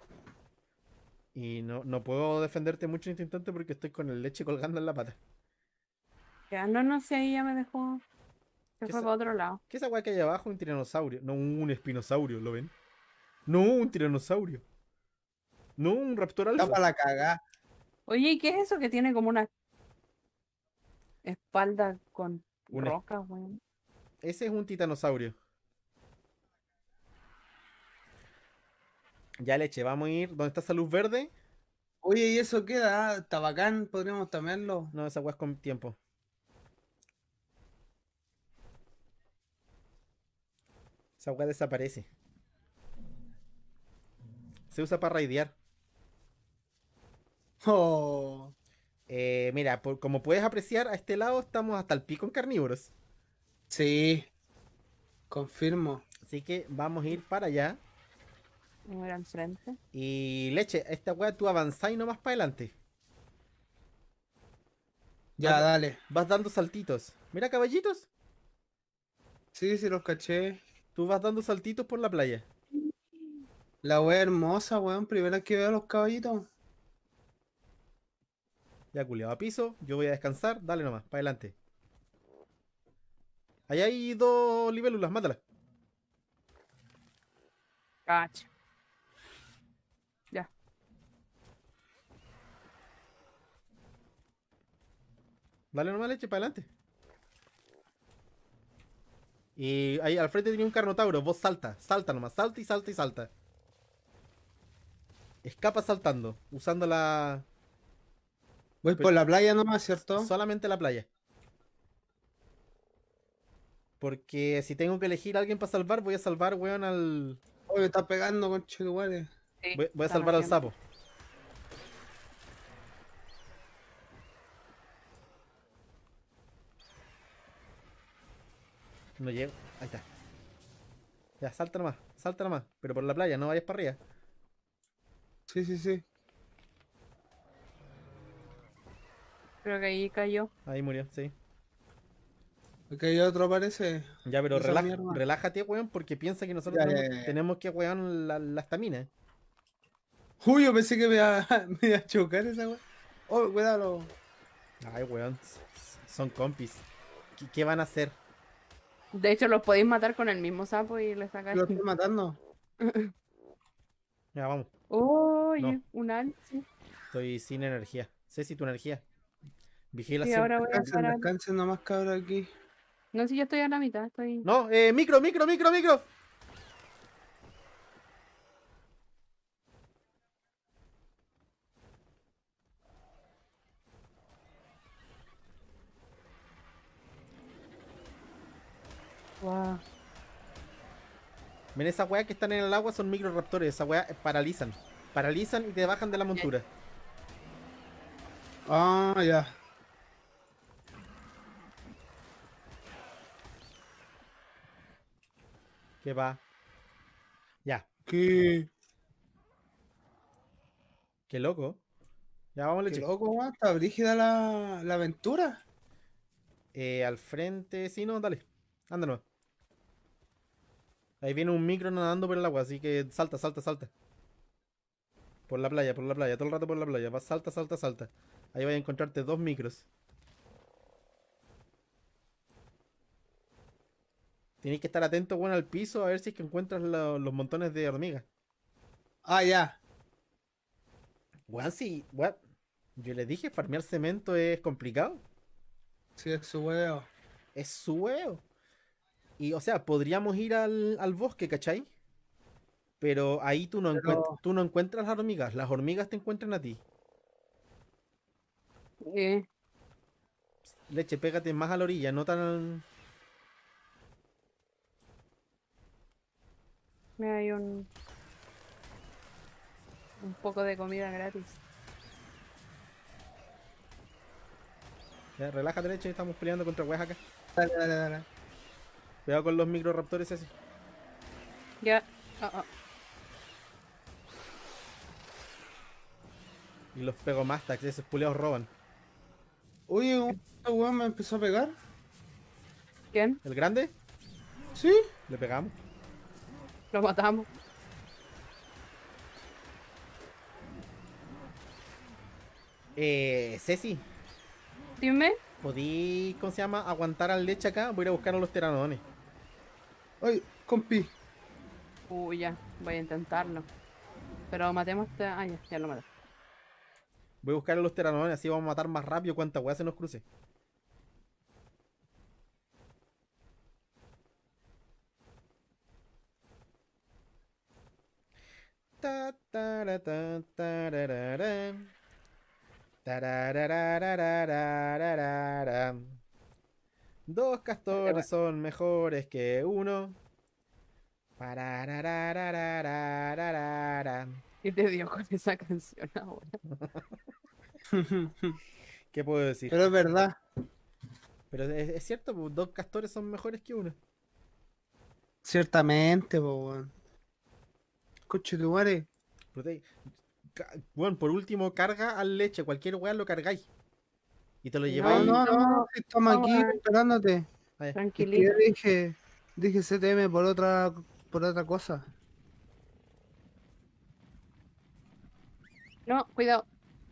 Y no, no puedo defenderte mucho en este instante porque estoy con el leche colgando en la pata. Ya, no, no sé, ahí ya me dejó. Se ¿Qué fue sa- para otro lado. ¿Qué es esa weá que hay abajo? Un tiranosaurio. No, un espinosaurio, ¿lo ven? No, un tiranosaurio. No, un raptor Está alfa. para la cagada. Oye, ¿y qué es eso que tiene como una espalda con Una- rocas, weón? Ese es un titanosaurio. Ya, Leche, vamos a ir. ¿Dónde está esa luz verde? Oye, ¿y eso queda? Ah, está bacán, podríamos tomarlo. No, esa weá es con tiempo. Esa weá desaparece. Se usa para raidear. Oh, Eh, mira, por- como puedes apreciar, a este lado estamos hasta el pico en carnívoros. sí, confirmo. Así que vamos a ir para allá. No era enfrente. Y Leche, esta weá tú avanzáis nomás para adelante. Ya, Vas- dale. Vas dando saltitos. Mira, caballitos. Sí, sí, los caché. Tú vas dando saltitos por la playa. La wea hermosa, weón. Primera vez que veo a los caballitos. Ya culiado a piso. Yo voy a descansar. Dale nomás, para adelante. Ahí hay dos libélulas, mátalas. Cacha. Ya. Dale nomás, Leche, para adelante. Y ahí al frente tenía un carnotauro. Vos salta, salta nomás, salta y salta y salta. Escapa saltando, usando la. Voy Pero- por la playa nomás, ¿cierto? solamente la playa. Porque si tengo que elegir a alguien para salvar, voy a salvar, weón, al. Oye, me está pegando con chetumares. Sí, Voy, voy a están salvar al haciendo. sapo. No llego. Ahí está. Ya, salta nomás, salta nomás. Pero por la playa, no vayas para arriba. Sí, sí, sí. Creo que ahí cayó. Ahí murió, sí. Aquí hay otro aparece. Ya, pero Esa relaja- mierda. relájate, weón, porque piensa que nosotros Ya, tenemos, ya, ya. tenemos que, weón, la, la estamina. Uy, yo pensé que me iba, me iba a chocar esa wea. Oh, cuidado. Ay, weón, s- s- son compis. ¿Qué, qué van a hacer? De hecho, los podéis matar con el mismo sapo y le sacáis. Lo estoy matando. Ya, vamos. Oye, No. un alce. Estoy sin energía. Ceci, tu energía. Y Vigilación. ahora voy a Descansen, parar. descansen nomás, cabrón, aquí. No, si yo estoy a la mitad, estoy. No, eh, micro, micro, micro, micro. Guau. Ven, esas weas que están en el agua son microraptores. Esas weas eh, paralizan. Paralizan y te bajan de la montura. Ah, ya. ¿Qué va? Ya, Qué, qué loco. Ya, vamos, qué leche. loco, weón. Está brígida la, la aventura. Eh, al frente, sí, no, dale. Ándanos. Ahí viene un micro nadando por el agua, así que salta, salta, salta. Por la playa, por la playa, todo el rato por la playa. Vas, salta, salta, salta. Ahí vas a encontrarte dos micros. Tienes que estar atento, bueno, al piso a ver si es que encuentras lo- los montones de hormigas. Ah, ya. Weón, sí, weón. Yo les dije, farmear cemento es complicado. Sí, es su weón. Es su huevo. Y, o sea, podríamos ir al, al bosque, ¿cachai? Pero ahí tú no, Pero- encuent- tú no encuentras las hormigas. Las hormigas te encuentran a ti. Eh, Leche, pégate más a la orilla, no tan... me hay un. Un poco de comida gratis. Ya, relájate, Leche, estamos peleando contra weas acá. Dale, dale, dale. Cuidado con los microraptores ese. Ya. Ah, ah. Y los pegomastax, esos puleados roban. Oye, un weón me empezó a pegar. ¿Quién? ¿El grande? Sí. Le pegamos. Lo matamos. Eh, Ceci, Dime. ¿podí, cómo se llama, aguantar al Leche acá? Voy a ir a buscar a los pteranodones. Oye, compi. Uy, ya. Voy a intentarlo. Pero matemos este. Ah, ya, ya lo maté. Voy a buscar a los pteranodons, así vamos a matar más rápido cuanta weá se nos cruce. Ta, tara, ta, tararara. Tarararararararara. Dos castores son mejores que uno. Parararararararara. ¿Qué te dio con esa canción ahora? ¿Qué puedo decir? Pero es verdad. Pero es, es cierto, pues, dos castores son mejores que uno. Ciertamente, po, weón. Coche tu madre. Prote- ca- Bueno, por último, carga al leche. Cualquier weá lo cargáis. Y te lo No, No, lleváis. no, no, estamos- si estamos aquí estamos- esperándote. Ah, ya. Es que Tranquilito. yo dije, dije C T M por otra, por otra cosa. No, cuidado.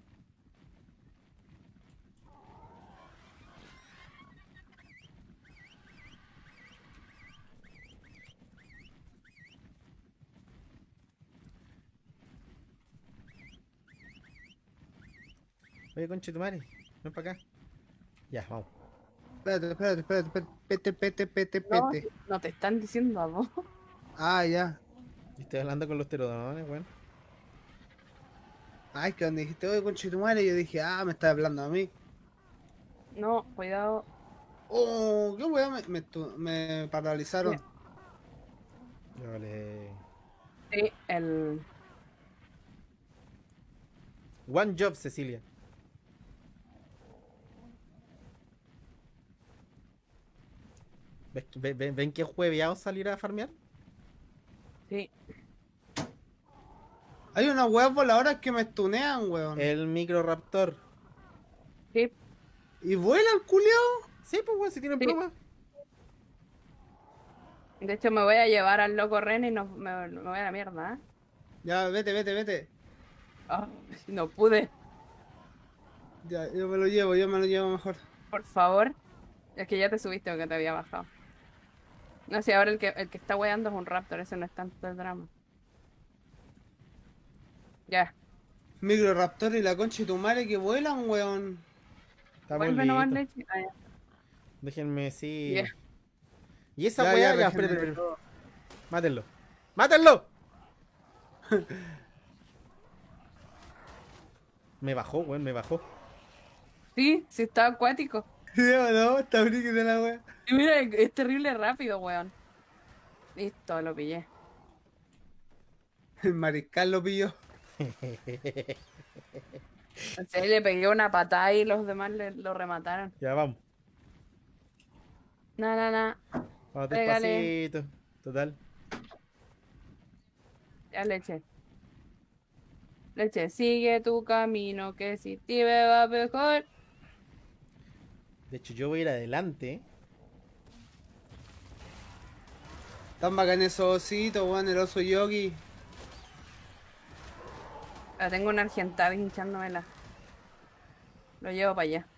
Oye, conche tu madre. Ven para acá. Ya, vamos. Espérate, espérate, espérate, espérate, pete, pete, pete, No, pete. no te están diciendo a vos. Ah, ya. Y estoy hablando con los pterodones, weón. Ay, que donde dijiste, oye, conche tu madre, yo dije, ah, me estás hablando a mí. No, cuidado. Oh, qué weón, me, me, tu- me paralizaron. Ya vale. Sí, el. One job, Cecilia. ¿Ves- ve- ve- ¿Ven que jueveados salir a farmear? Sí. Hay unas weas voladoras que me stunean, weón. El microraptor. Sí. ¿Y vuela el culiao? Sí, pues weón, si tienen Sí. pluma. De hecho, me voy a llevar al loco Ren y no, me, me voy a la mierda, ¿eh? Ya, vete, vete, vete. Ah, no pude. Ya, yo me lo llevo, yo me lo llevo mejor. Por favor. Es que ya te subiste o que te había bajado. No sé, ahora el que, el que está weando es un raptor, ese no es tanto el drama. Ya. Microraptor y la concha y tu madre que vuelan, weón. Estamos Vuelve nomás listos. leche. Ah, ya. Déjenme, sí. Ya. Y esa Ya, weá, ya, ya, espera, regeneré espera, espera. todo. Mátenlo. ¡Mátenlo! Me bajó, weón, me bajó. Sí, sí está acuático. Ya, no, está brígida la wea. Y mira, es terrible rápido, weón. Listo, lo pillé. El mariscal lo pilló. Entonces le pegué una patada y los demás le, lo remataron. Ya, vamos. No, no, no. Vamos Pégale. despacito. Total. Ya, leche. Leche, sigue tu camino, que si te va mejor. De hecho, yo voy a ir adelante. Tan bacán esos ositos, weón, el oso yogi. La tengo una argentada hinchándomela. Lo llevo para allá.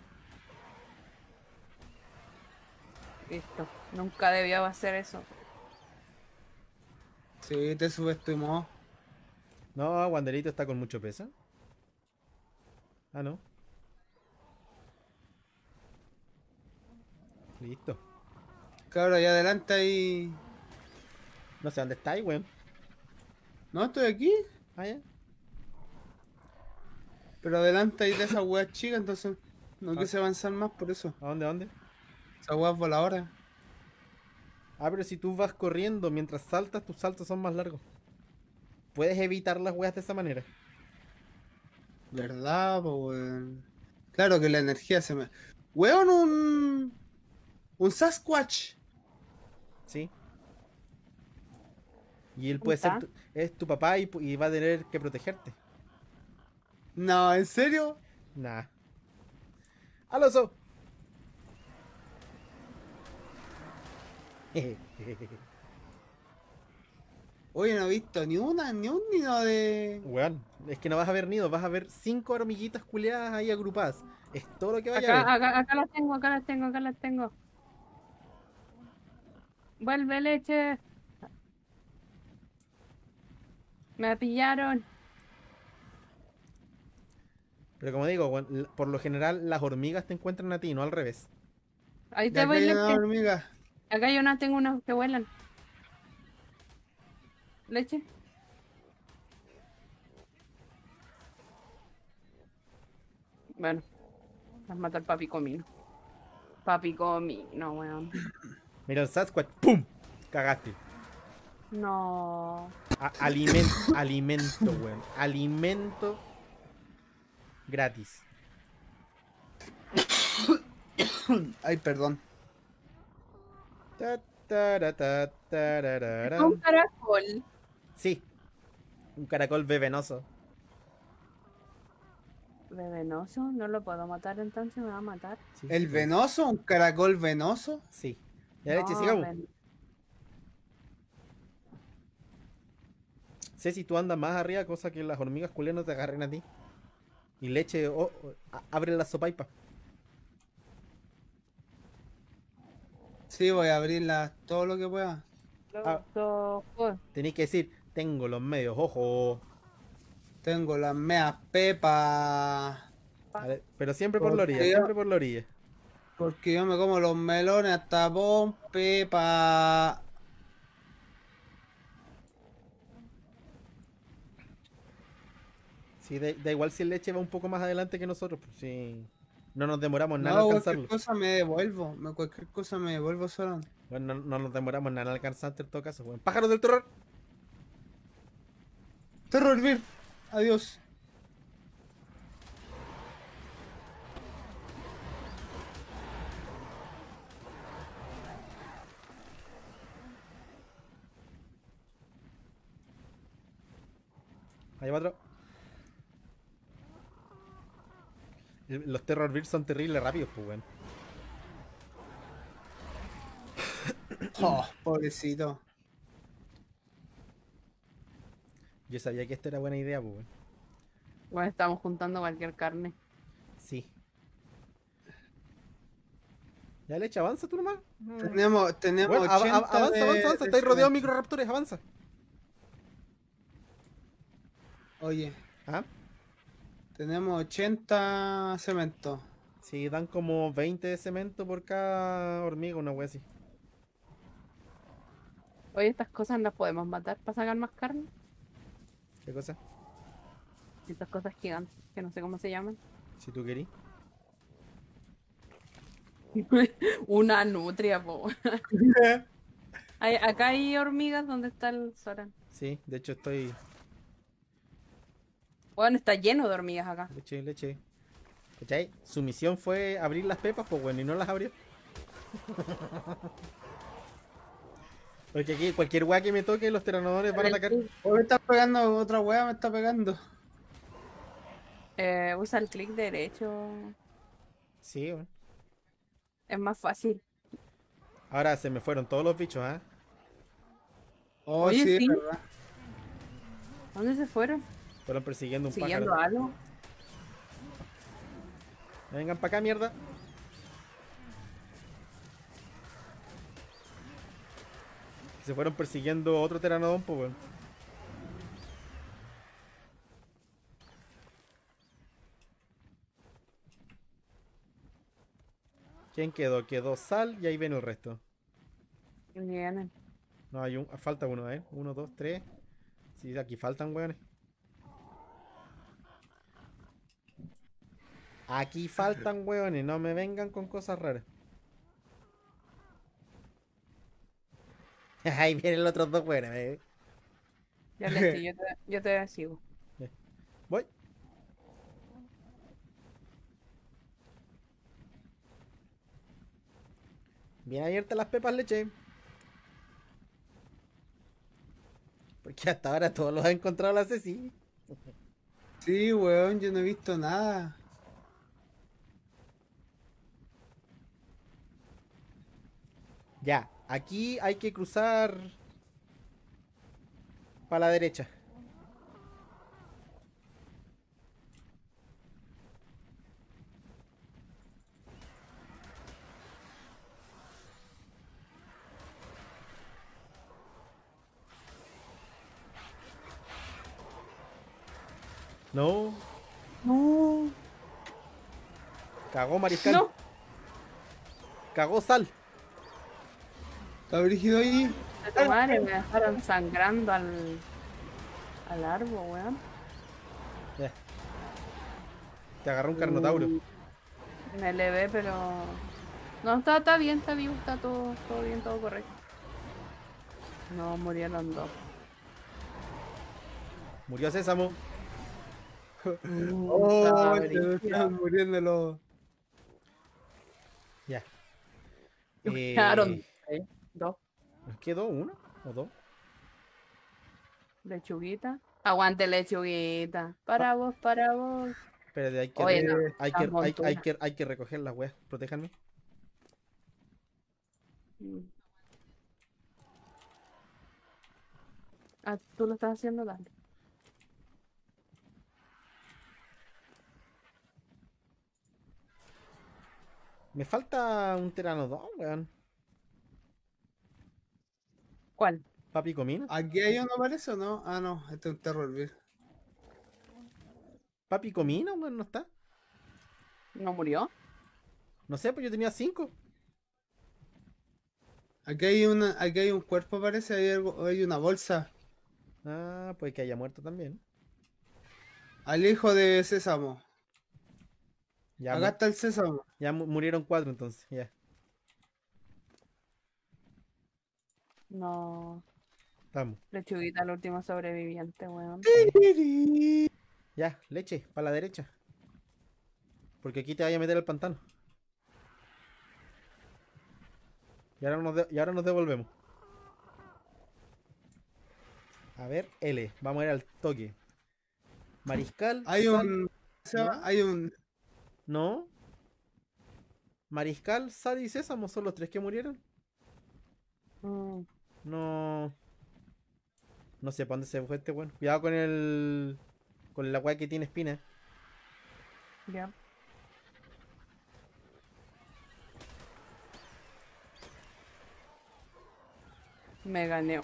Listo. Nunca debió hacer eso. Sí, te subestimó. No, Wanderito está con mucho peso. Ah, no. Listo. Cabrón, allá adelante ahí. No sé dónde está ahí, weón. No, estoy aquí. Ah, ya. Pero adelante hay de esas weas chicas, entonces no Ah. quise avanzar más por eso. ¿A dónde, a dónde? Esas weas voladoras. Ah, pero si tú vas corriendo mientras saltas, tus saltos son más largos. Puedes evitar las weas de esa manera. ¿Verdad, po, weón? Claro que la energía se me. Weón, un. Un Sasquatch. Sí. Y él puede ser ¿Está? tu, es tu papá y, pu- y va a tener que protegerte. No, ¿en serio? Nah. ¡Al oso! Oye, no he visto ni una, ni un nido de. Weón, es que no vas a ver nidos, vas a ver cinco hormiguitas culeadas ahí agrupadas. Es todo lo que vaya a Acá, ver. acá, acá las tengo, acá las tengo, acá las tengo. Vuelve leche. Me pillaron. Pero como digo, weón, l- por lo general las hormigas te encuentran a ti, no al revés. Ahí Ya te que voy, hay una leche. hormiga. Acá hay una, tengo unas que vuelan. Leche. Bueno, las mata el papi comino. Papi comino, weón. Mira el Sasquatch, ¡pum! Cagaste. No. A- alimento, alimento, weón. Alimento gratis. Ay, perdón. Ta, tara, ta, Es tararara. un caracol. Sí, un caracol venenoso. ¿De venoso? No lo puedo matar entonces, me va a matar. Sí, ¿El sí, pues. venoso? ¿Un caracol venoso? Sí. Ya leche, No, sigamos. ven- Sé si tú andas más arriba, cosa que las hormigas culiadas no te agarren a ti. Y leche, oh, oh, a- abre la sopaipa. Sí, voy a abrirla todo lo que pueda. Ah. Los ojos. Tenéis que decir, tengo los medios, ojo. Tengo las meas pepas. Vale, pero siempre por la orilla, Porque yo- siempre por la orilla. Porque yo me como los melones hasta pon pepa. Sí, da, da igual si el leche va un poco más adelante que nosotros, pues sí. No nos demoramos nada en No, cualquier alcanzarlo. cosa me devuelvo. Me, cualquier cosa me devuelvo solo. Bueno, no, no nos demoramos nada en alcanzarte en todo caso, weón. ¡Pájaros del terror! Terror Beer. Adiós. Ahí va otro. El- Los Terror Bears son terribles rápidos, pues, weón. Oh, pobrecito. Yo sabía que esto era buena idea, pues, weón. Bueno, estamos juntando cualquier carne. Sí. Ya leche, avanza tú nomás. Mm. Tenemos, tenemos Bueno, av- av- ochenta avanza, de- avanza, avanza. de Estáis rodeados de cemento. microraptores, avanza. Oye, ¿Ah? tenemos ochenta cemento. Sí, dan como veinte de cemento por cada hormiga, una wea así. Oye, estas cosas las podemos matar para sacar más carne. ¿Qué cosa? Estas cosas gigantes, que no sé cómo se llaman. Si tú querís. Una nutria, po. Hay- acá hay hormigas donde está el Soran. Sí, de hecho estoy. Bueno, está lleno de hormigas acá. Leche, leche. ¿Cachai? Su misión fue abrir las pepas, pues bueno, y no las abrió. Porque aquí cualquier weá que me toque, los tiranodores van a atacar. Oh, me está pegando, otra wea me está pegando. Eh, usa el clic derecho. Sí, weón. Es más fácil. Ahora se me fueron todos los bichos, ¿ah? Oh, Oye, sí, sí. es verdad. ¿Dónde se fueron? Fueron persiguiendo un ¿Siguiendo pájaro. algo? Vengan para acá, mierda. Se fueron persiguiendo otro pteranodón, pues weón. ¿Quién quedó? Quedó Sal y ahí viene el resto. Vienen. No, hay un. Falta uno, ¿eh? Uno, dos, tres. Sí, aquí faltan, weones. Aquí faltan, weones. No me vengan con cosas raras. Ahí vienen los otros dos weones, ¿eh? Ya le estoy, yo te, yo te sigo. Voy. Bien abiertas las pepas, leche. Porque hasta ahora todos los ha encontrado la Ceci. Sí, weón, yo no he visto nada. Ya, aquí hay que cruzar para la derecha. No. No. Cagó Mariscal. No. Cagó Sal. Está brígido ahí. De tu madre me dejaron sangrando al, al árbol, weón. Ya. Te agarró un carnotauro. Mm, Me elevé, pero. No, está, está bien, está vivo, está todo, todo bien, todo correcto. No, murieron dos. Murió Sésamo. Mm, Oh, está se me brígido. están muriendo los. Ya. Quedaron Eh, tres, dos. ¿Nos quedó uno o dos? Lechuguita. Aguante lechuguita. Para vos, para vos. Espérate, hay que, Oye, re- no, hay, las que, hay, hay monturas. que, hay que recoger las weas. Protéjanme. Mm. Ah, tú lo estás haciendo, dale. Me falta un Teranodon, weón. ¿Cuál? Papi Comino. ¿Aquí hay uno parece o no? Ah, no, este es un Terrorville. Papi Comino, weón, no está. ¿No murió? No sé, pues yo tenía cinco. Aquí hay una, aquí hay un cuerpo parece, hay algo, hay una bolsa. Ah, pues que haya muerto también. Al hijo de Sésamo. Ya, Acá mu- está el Sésamo. ya mu- murieron cuatro entonces, ya. No. Estamos. Lechuguita, el último sobreviviente, weón. Ya, leche, para la derecha. Porque aquí te vaya a meter al pantano. Y ahora nos, de- y ahora nos devolvemos. A ver, L. Vamos a ir al toque. Mariscal. Hay Sal- un. ¿se llama? ¿Ya? Hay un. No. Mariscal, Sal y Sésamo son los tres que murieron. Mm, No. No sé para dónde se fue este weón. Cuidado con el. Con la weá que tiene espina. ya. Me gané.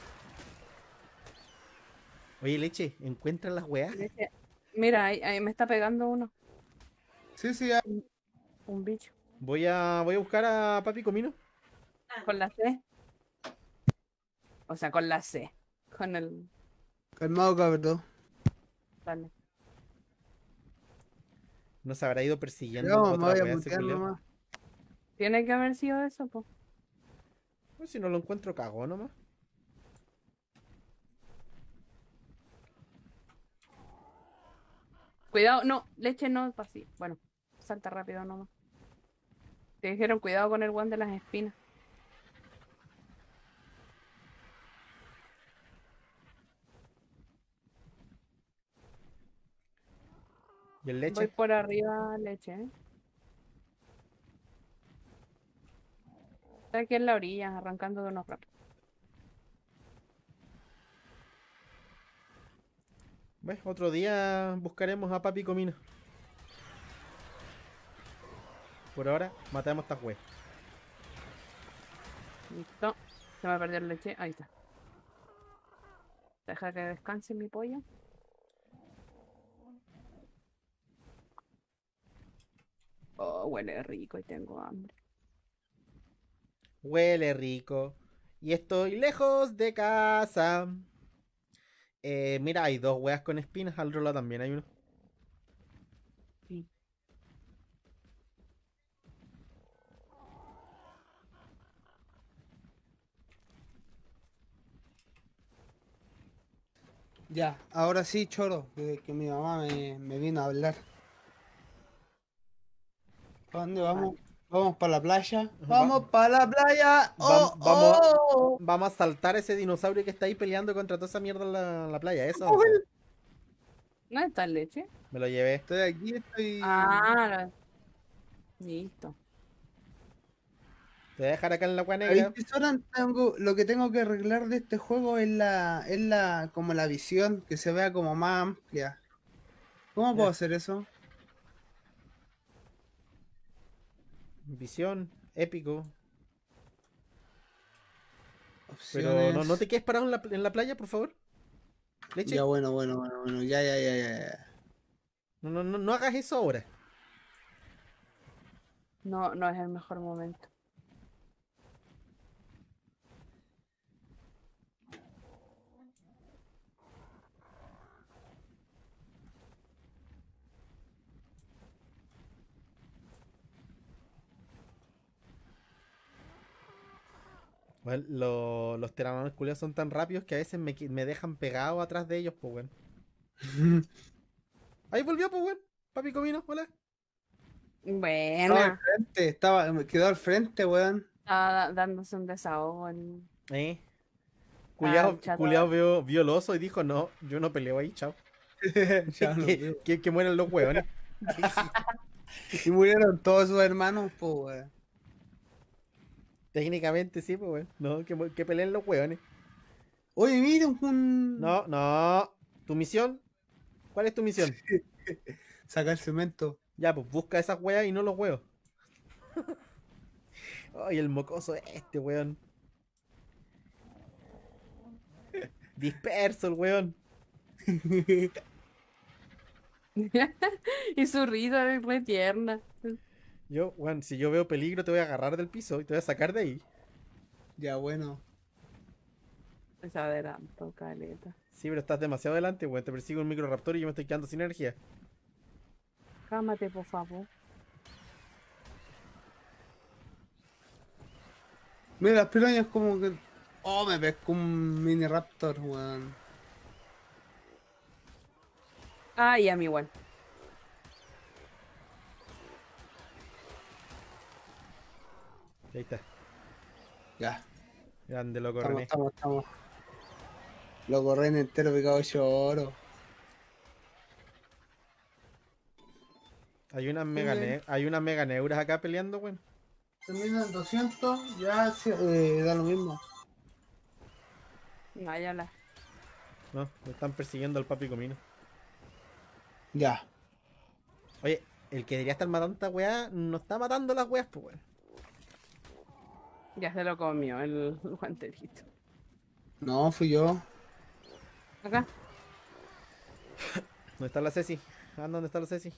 Oye, leche, encuentra las weas. Dice, mira, ahí, ahí me está pegando uno, Sí, sí, hay- un bicho. Voy a. Voy a buscar a Papi Comino. Con la C. O sea, con la C. Con el. calmado, cabrón. Dale. No se habrá ido persiguiendo Vamos, me otra voy a wea ese mutear culiao. nomás. Tiene que haber sido eso, pues. Pues si no lo encuentro, cagó nomás. Cuidado, no, leche no, así. Bueno, salta rápido nomás. Te dijeron cuidado con el guan de las espinas. Y el Voy leche. por arriba, leche, ¿eh? Está aquí en la orilla, arrancando de unos ratos. ¿Ves? Otro día buscaremos a Papi Comino. Por ahora, matamos a esta wea. Listo. Se me perdió la leche. Ahí está. Deja que descanse mi pollo. Oh, huele rico y tengo hambre. Huele rico. Y estoy lejos de casa. Eh, mira, hay dos weas con espinas. Al otro lado también hay uno. Sí. Ya, ahora sí, choro, que, que mi mamá me, me vino a hablar. ¿Para dónde vamos? Vamos para la playa. Va- Vamos para la playa. Vam- Oh, vamos, oh. vamos a saltar ese dinosaurio que está ahí peleando contra toda esa mierda en la, en la playa. Eso. vamos a hacer. ¿Dónde está la leche? Me lo llevé. Estoy aquí, estoy. Ah, listo. Te voy a dejar acá en la wea A negra. veinte horas tengo, lo que tengo que arreglar de este juego es la, es la, como la visión, que se vea como más amplia. ¿Cómo puedo Ya. hacer eso? Visión, épico. Opciones. Pero no, no te quedes parado en la, en la playa, por favor. Leche. Ya, bueno, bueno, bueno, bueno, ya, ya, ya, ya, ya. No, no, no, no hagas eso ahora. No, no es el mejor momento. Bueno, lo- los pteranodons culiados son tan rápidos que a veces me, qui- me dejan pegado atrás de ellos, pues, weón. Ahí volvió, pues, weón. Papi Comino, hola. Estaba al Buena. frente, estaba, me quedó al frente, weón. Estaba da- dándose un desahogo. El, Eh. ah, Culeado, el chato. culeado vio, vio el oso y dijo, no, yo no peleo ahí, chao. Ya lo que, veo. que, que mueran los hueones. Y murieron todos sus hermanos, pues, weón. Técnicamente sí, pues, weón. No, que, mu- que peleen los hueones. Oye, mira, un... No, no. ¿Tu misión? ¿Cuál es tu misión? Sacar cemento. Ya, pues busca esas weas y no los huevos. Ay, el mocoso este, weón. Disperso el weón. Y su risa es re tierna. Yo, weón, si yo veo peligro te voy a agarrar del piso y te voy a sacar de ahí. Ya, bueno. Se adelantó, caleta. Sí, pero estás demasiado adelante, weón. Te persigue un microraptor y yo me estoy quedando sin energía. Cálmate, por favor. Mira, las pirañas como que... Oh, me pesco un mini raptor, weón. Ah, y a mí igual. Ahí está. Ya. Grande, loco, Estamos, René. estamos, estamos. Lo corren entero picado de oro. Hay unas mega, bien. ne- hay unas mega neuras acá peleando, weón. Terminan doscientos, ya sí, eh, da lo mismo. Váyala. No, me están persiguiendo al papi comino. Ya. Oye, el que debería estar matando a esta weá no está matando a las weas, pues, weón. Ya se lo comió el guanterito. No, fui yo. Acá. ¿Dónde está la Ceci? Ah, ¿dónde está la Ceci?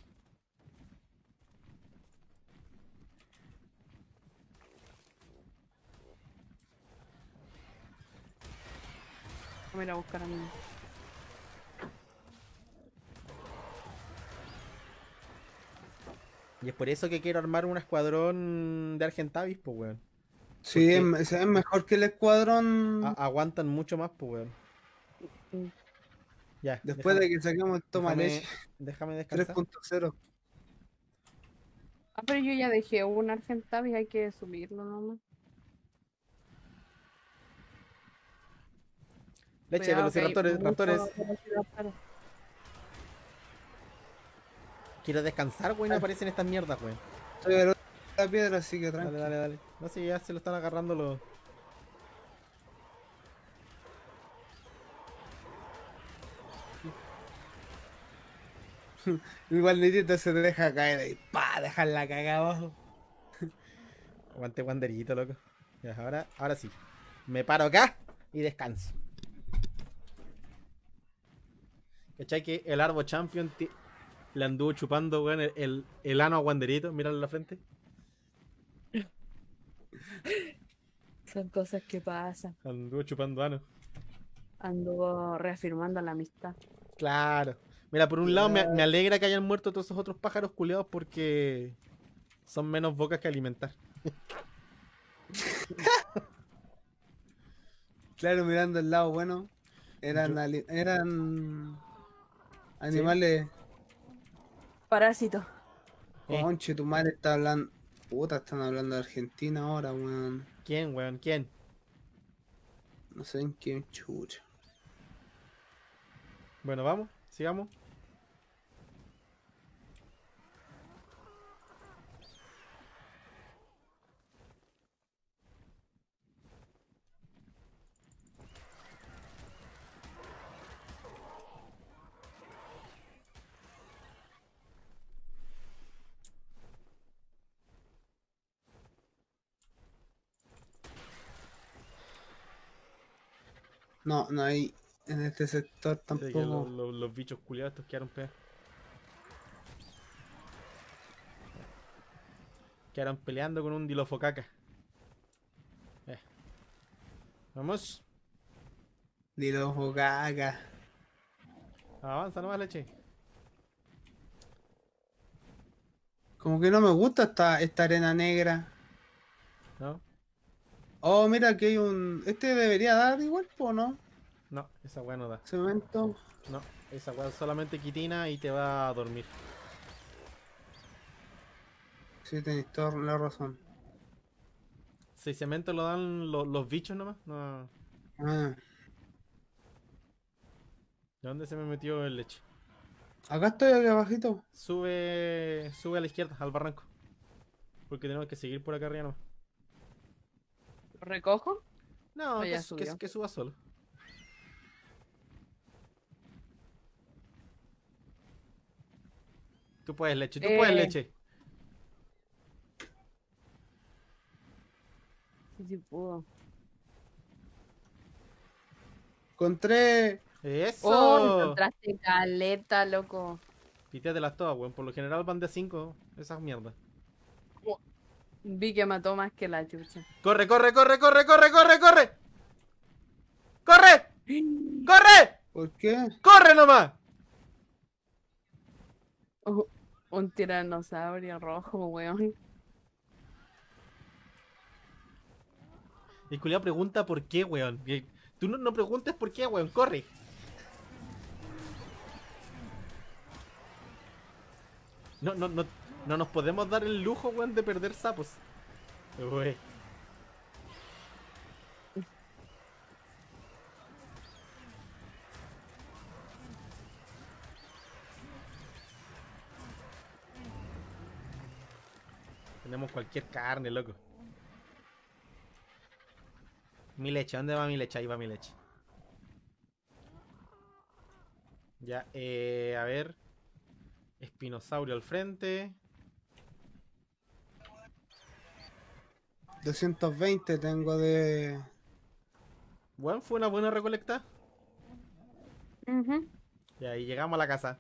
Voy a ir a buscar a mí. Y es por eso que quiero armar un escuadrón de Argentavis, pues, weón. Sí, Porque- es, es mejor que el escuadrón A- aguantan mucho más, pues, weón. Mm. Ya. después de que saquemos el toma déjame, leche déjame tres descansar. punto cero. Ah, pero yo ya dejé un Argentavis, hay que subirlo nomás. Leche, Cuidado que hay velociraptores, muchos raptores. velociraptores. Quiero descansar, weón, y no aparecen estas mierdas, weón. Estoy al otro lado de la piedra, así que Dale, tranqui. dale, dale. No sé, ya se lo están agarrando los. El guarnerito se te deja caer y pa, dejar la caga abajo. Aguante guanderito, loco. Ya, ahora, ahora sí. Me paro acá y descanso. ¿Cachai que el Arbo Champion ti- le anduvo chupando, weón, el, el, el ano a Wanderito? Míralo en la frente. Son cosas que pasan. Anduvo chupando ano. Ando reafirmando la amistad. Claro. Mira, por un lado me, me alegra que hayan muerto todos esos otros pájaros culiados porque son menos bocas que alimentar. Claro, mirando el lado bueno. Eran, Yo- ali- eran animales. Parásito. Eh. Conche, tu madre está hablando. Puta, están hablando de Argentina ahora, weón. ¿Quién, weón? ¿Quién? No sé en qué chucha. Bueno, vamos, sigamos. No, no hay en este sector Dice que tampoco. los, los- los bichos culiados estos quedaron pegados. Quedaron peleando con un dilofocaca. Eh. Vamos. Dilo, caca. Avanza nomás, leche. Como que no me gusta esta, esta arena negra. ¿No? Oh, mira, aquí hay un... Este debería dar igual, ¿o no? No, esa weá no da. Cemento. No, esa weá es solamente quitina y te va a dormir. Sí, tenéis toda la razón. Si cemento lo dan lo- los bichos nomás. No. Ah, ¿De dónde se me metió el leche? acá estoy, aquí abajito. Sube. Sube a la izquierda, al barranco. Porque tenemos que seguir por acá arriba nomás. ¿Lo recojo? No, O que, ya su- que, subió. que suba solo. Tú puedes, leche, tú puedes, Eh. leche. Sí, sí pudo. Encontré... ¡Eso! Oh, encontraste caleta, loco. Píteatelas todas, weón. Por lo general van de a cinco esas mierdas. Vi que mató más que la chucha. ¡Corre, corre, corre, corre, corre, corre, corre! ¡Corre! ¡Corre! ¿Por qué? ¡Corre nomás! Oh, un tiranosaurio rojo, weón. Y Julián pregunta por qué, weón. Y tú no, no preguntes por qué, weón. ¡Corre! No, no, no, no nos podemos dar el lujo, weón, de perder sapos. Wey. Tenemos cualquier carne, loco. Mi leche, ¿dónde va mi leche? Ahí va mi leche. Ya, eh, a ver. Espinosaurio al frente. doscientos veinte tengo de... Bueno, fue una buena recolecta. Ujú. Y ahí llegamos a la casa.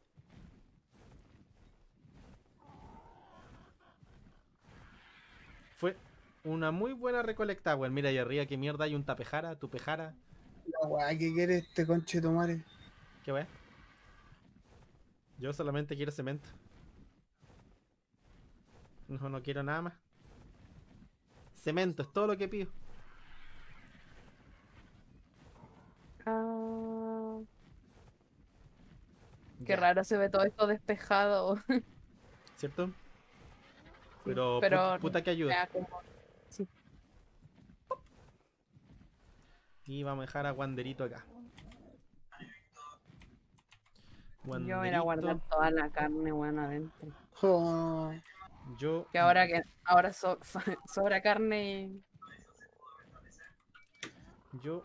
Fue una muy buena recolecta, weón. Mira ahí arriba, qué mierda, hay un tapejara, tupejara. La weá que quiere este conche tu madre. ¿Qué weón? Yo solamente quiero cemento. No, no quiero nada más. Cemento, es todo lo que pido. Ah, qué Ya, raro se ve todo esto despejado. ¿cierto? Pero, Pero puta, puta que ayuda. ya como- sí. Y vamos a dejar a Wanderito acá. Yo voy a ir a Wanderito, guardar toda la carne, weón, adentro. Oh, yo, Que ahora que ahora so- so- sobra carne y... yo...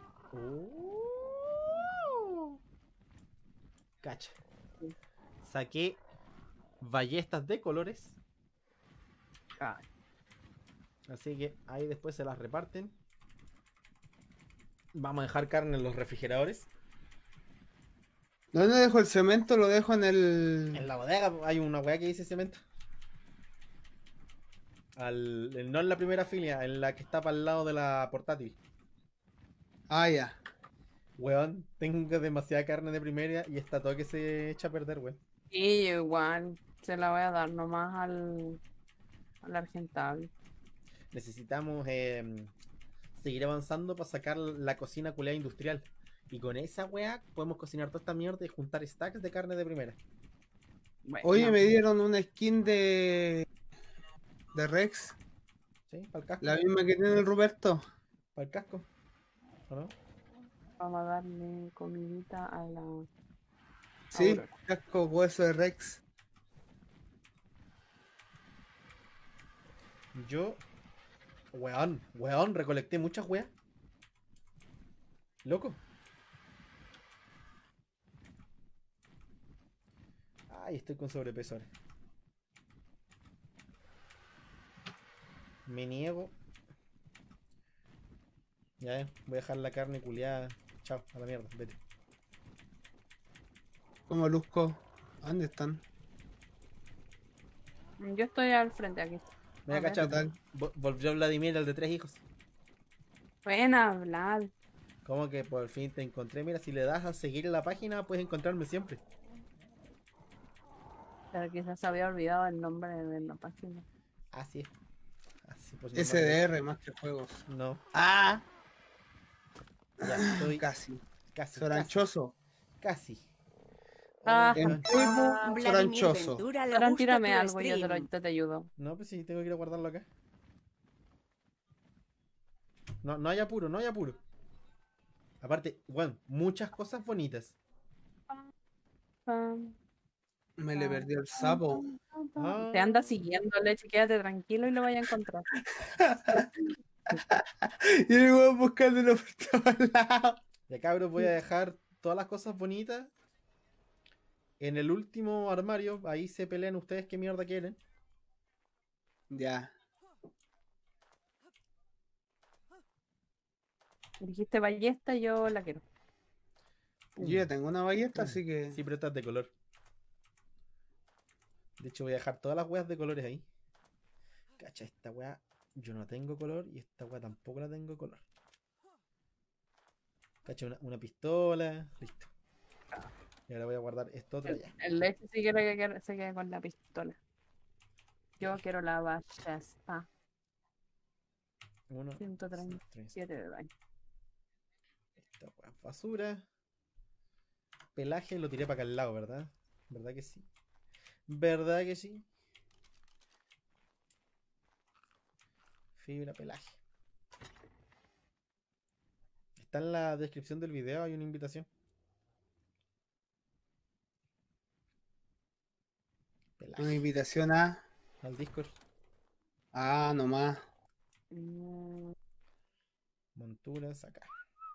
Oh. Cacha. Saqué ballestas de colores. Ah, Así que ahí después se las reparten. Vamos a dejar carne en los refrigeradores. ¿dónde dejo el cemento? Lo dejo en el... En la bodega hay una weá que dice cemento. Al, no en la primera fila, en la que está para el lado de la portátil. Ah, ya. Weón, tengo demasiada carne de primera y está todo que se echa a perder, weón. y yo igual se la voy a dar nomás al, al argentable. Necesitamos eh, seguir avanzando para sacar la cocina culeada industrial. Y con esa weá podemos cocinar toda esta mierda y juntar stacks de carne de primera. Bueno, Oye, me dieron una skin de... de Rex. ¿Sí? Para el casco. La misma que tiene el Roberto. Para el casco. ¿O no? vamos a darle comidita a la... Sí, Aurora. casco hueso de Rex. Yo, weón, weón, recolecté muchas weas. Loco. Ay, estoy con sobrepeso ahora. Me niego. Ya, eh, voy a dejar la carne culiada. Chao, a la mierda, vete. Como luzco. ¿Dónde están? Yo estoy al frente aquí. Me A voy a ver. cachar. Total. Vo- Volvió Vladimir, el de tres hijos. Buena, Vlad. Como que por fin te encontré. Mira, si le das a seguir en la página, puedes encontrarme siempre. Pero quizás se había olvidado el nombre de la página. Así es. Así pues no me S D R más que juegos. acuerdo. No, Ah, ya estoy casi. casi. Casi. Soranchoso. Casi. Ah, Oh, En weón. Facebook, Vladimir soranchoso. Ventura, le ahora gusta tírame tu algo y yo te, lo- stream. yo te ayudo. No, pues sí, tengo que ir a guardarlo acá. No, no hay apuro, no hay apuro. Aparte, bueno, muchas cosas bonitas. Pam, Me le pam, perdió el pam, sapo. pam, pam, pam. Ah. Te anda siguiendo, Leche, quédate tranquilo y lo vaya a encontrar. Y le voy buscándolo por todos lados. Ya cabros, voy a dejar todas las cosas bonitas en el último armario. Ahí se pelean ustedes qué mierda quieren. Ya. Dijiste ballesta, yo la quiero. Pum, Yo ya tengo una ballesta, pum. así que. Sí, pero esta es de color. De hecho, voy a dejar todas las weas de colores ahí. Cacha, esta wea yo no tengo color y esta wea tampoco la tengo color. Cacha, una, una pistola. Listo. Y ahora voy a guardar esto otro El, allá. el Leche sí quiere que que se quede con la pistola. Yo quiero la ballesta. Uno, ciento treinta y dos, tres. siete de daño. Esta wea es basura. Pelaje lo tiré para acá al lado, ¿verdad? ¿Verdad que sí? ¿Verdad que sí? Fibra, pelaje. Está en la descripción del video, hay una invitación. Pelaje. Una invitación a. Al Discord. Ah, nomás. Mm, Monturas acá.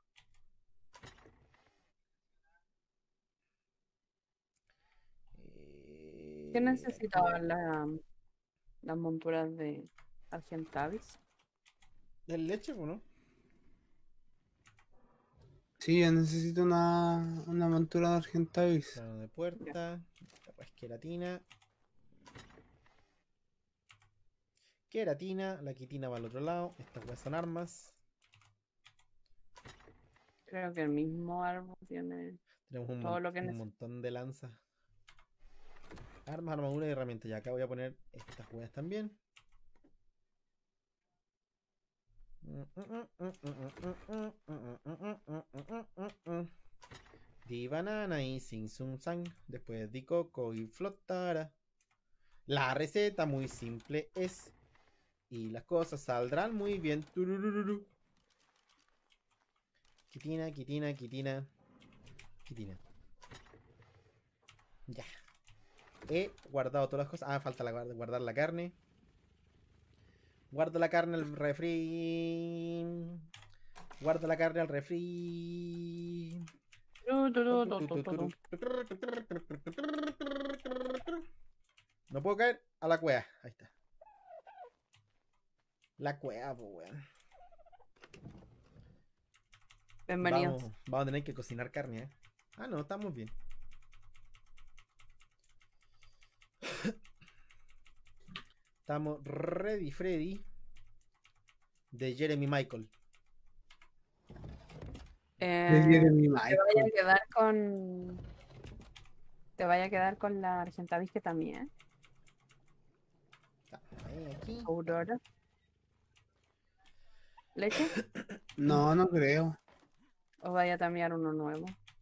¿Qué Eh, necesitaban la- las monturas de Argentavis? ¿El leche o no? Sí, yo necesito una, una montura de Argentavis. Plano de puerta. Esta pues queratina. Queratina. La quitina va al otro lado. Estas pues son armas. Creo que el mismo árbol tiene. Tenemos un, Todo mon- lo que un neces- montón de lanzas. Armas, armadura y herramientas. Y acá voy a poner estas huellas también. Di banana y sin sun sang. Después di coco y flotara. La receta muy simple es. Y las cosas saldrán muy bien. Tururururu. Quitina, quitina, quitina. Quitina. Ya. He guardado todas las cosas. Ah, falta la, guard- guardar la carne. Guardo la carne al refri. Guardo la carne al refri. Tu, tu, tu, tu, tu, tu, tu. No puedo caer a la cueva. Ahí está. La cueva, pues, weón. Bienvenidos. Vamos, vamos a tener que cocinar carne, ¿eh? Ah, no, estamos bien. Estamos ready, Freddy. De Jeremy Michael. Eh, De Jeremy te vaya a Michael. quedar con. Te vaya a quedar con la Argentavis que también. Estamos ahí, aquí. Aurora. ¿Leche? No, no creo. ¿O vaya a tamear uno nuevo?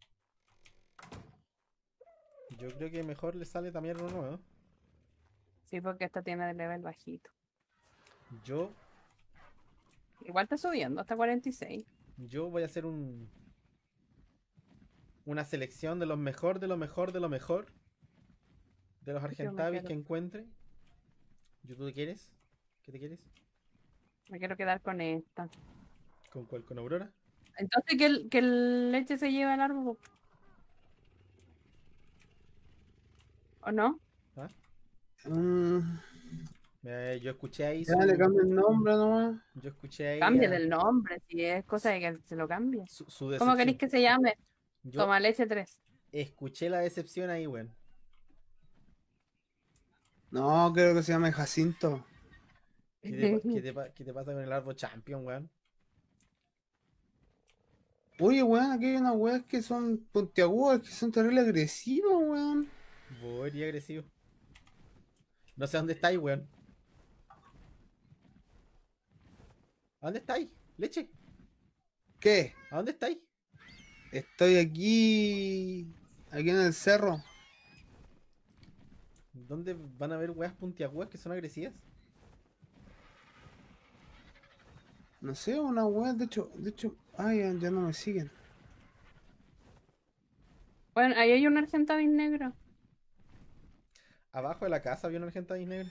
Yo creo que mejor le sale también uno nuevo. Sí, porque esta tiene de level bajito. Yo, Igual está subiendo hasta cuarenta y seis. yo voy a hacer un una selección de lo mejor, de lo mejor, de lo mejor de los Argentavis quiero. que encuentre. ¿Yo tú te quieres? ¿Qué te quieres? Me quiero quedar con esta. ¿Con cuál? ¿Con Aurora? Entonces que el, que el leche se lleve al árbol. ¿O no? ¿Ah? Mm, Eh, yo escuché ahí ya su- le cambio el nombre nomás. Yo escuché ahí Cámbiale a- el nombre, si es cosa de que se lo cambie. su, su ¿Cómo decepción. queréis que se llame? Yo Toma leche tres. escuché la decepción ahí, weón. No, creo que se llama Jacinto. ¿Qué te, pa- qué te pa- qué te pasa con el árbol champion, weón? Oye, weón, aquí hay unas weas que son puntiagudas, que son terrible agresivas, weón. Voy agresivo. No sé dónde estáis, weón. ¿A dónde estáis? Leche. ¿Qué? ¿A dónde estáis? Estoy aquí. Aquí en el cerro. ¿Dónde van a haber weas puntiagudas que son agresivas? No sé, unas weas, de hecho, de hecho. Ay, ya, ya no me siguen. Bueno, ahí hay un argentavis negro. Abajo de la casa había un argentavis negro.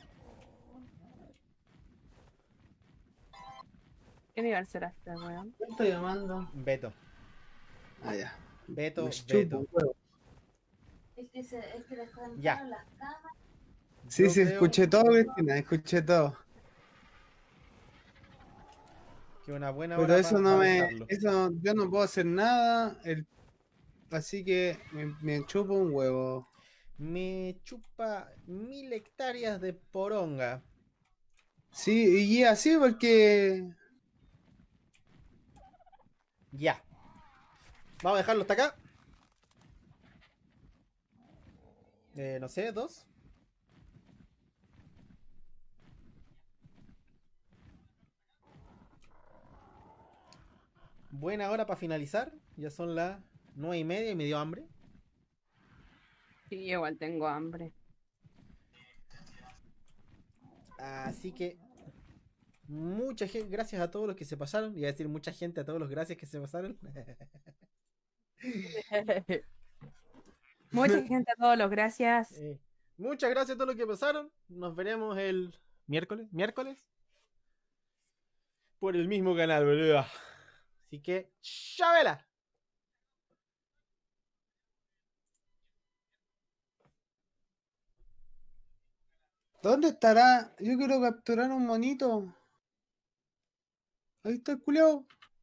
¿Qué nivel será este, weón? ¿Qué estoy llamando? Beto. Ah, ya. Beto, Me chupo Beto. un huevo. Es que, se, es que les calentaron Ya. las camas. Sí, Yo sí, creo escuché todo, Cristina, escuché todo. que una buena Pero hora eso pa- no pa me. dejarlo. Eso yo no puedo hacer nada. El, así que me, me chupo un huevo. Me chupa mil hectáreas de poronga. Sí, y así porque. Ya. Vamos a dejarlo hasta acá. Eh, no sé, dos. Buena hora para finalizar. Ya son las nueve y media y me dio hambre. Sí, igual tengo hambre. Así que mucha gente, gracias a todos los que se pasaron. Iba a decir mucha gente a todos los gracias que se pasaron. Mucha gente a todos los gracias. Eh, muchas gracias a todos los que pasaron. Nos veremos el miércoles. ¿Miércoles? Por el mismo canal, boludo. Así que, ¡chavela! ¿Dónde estará? Yo quiero capturar un monito. Ahí está el culiao.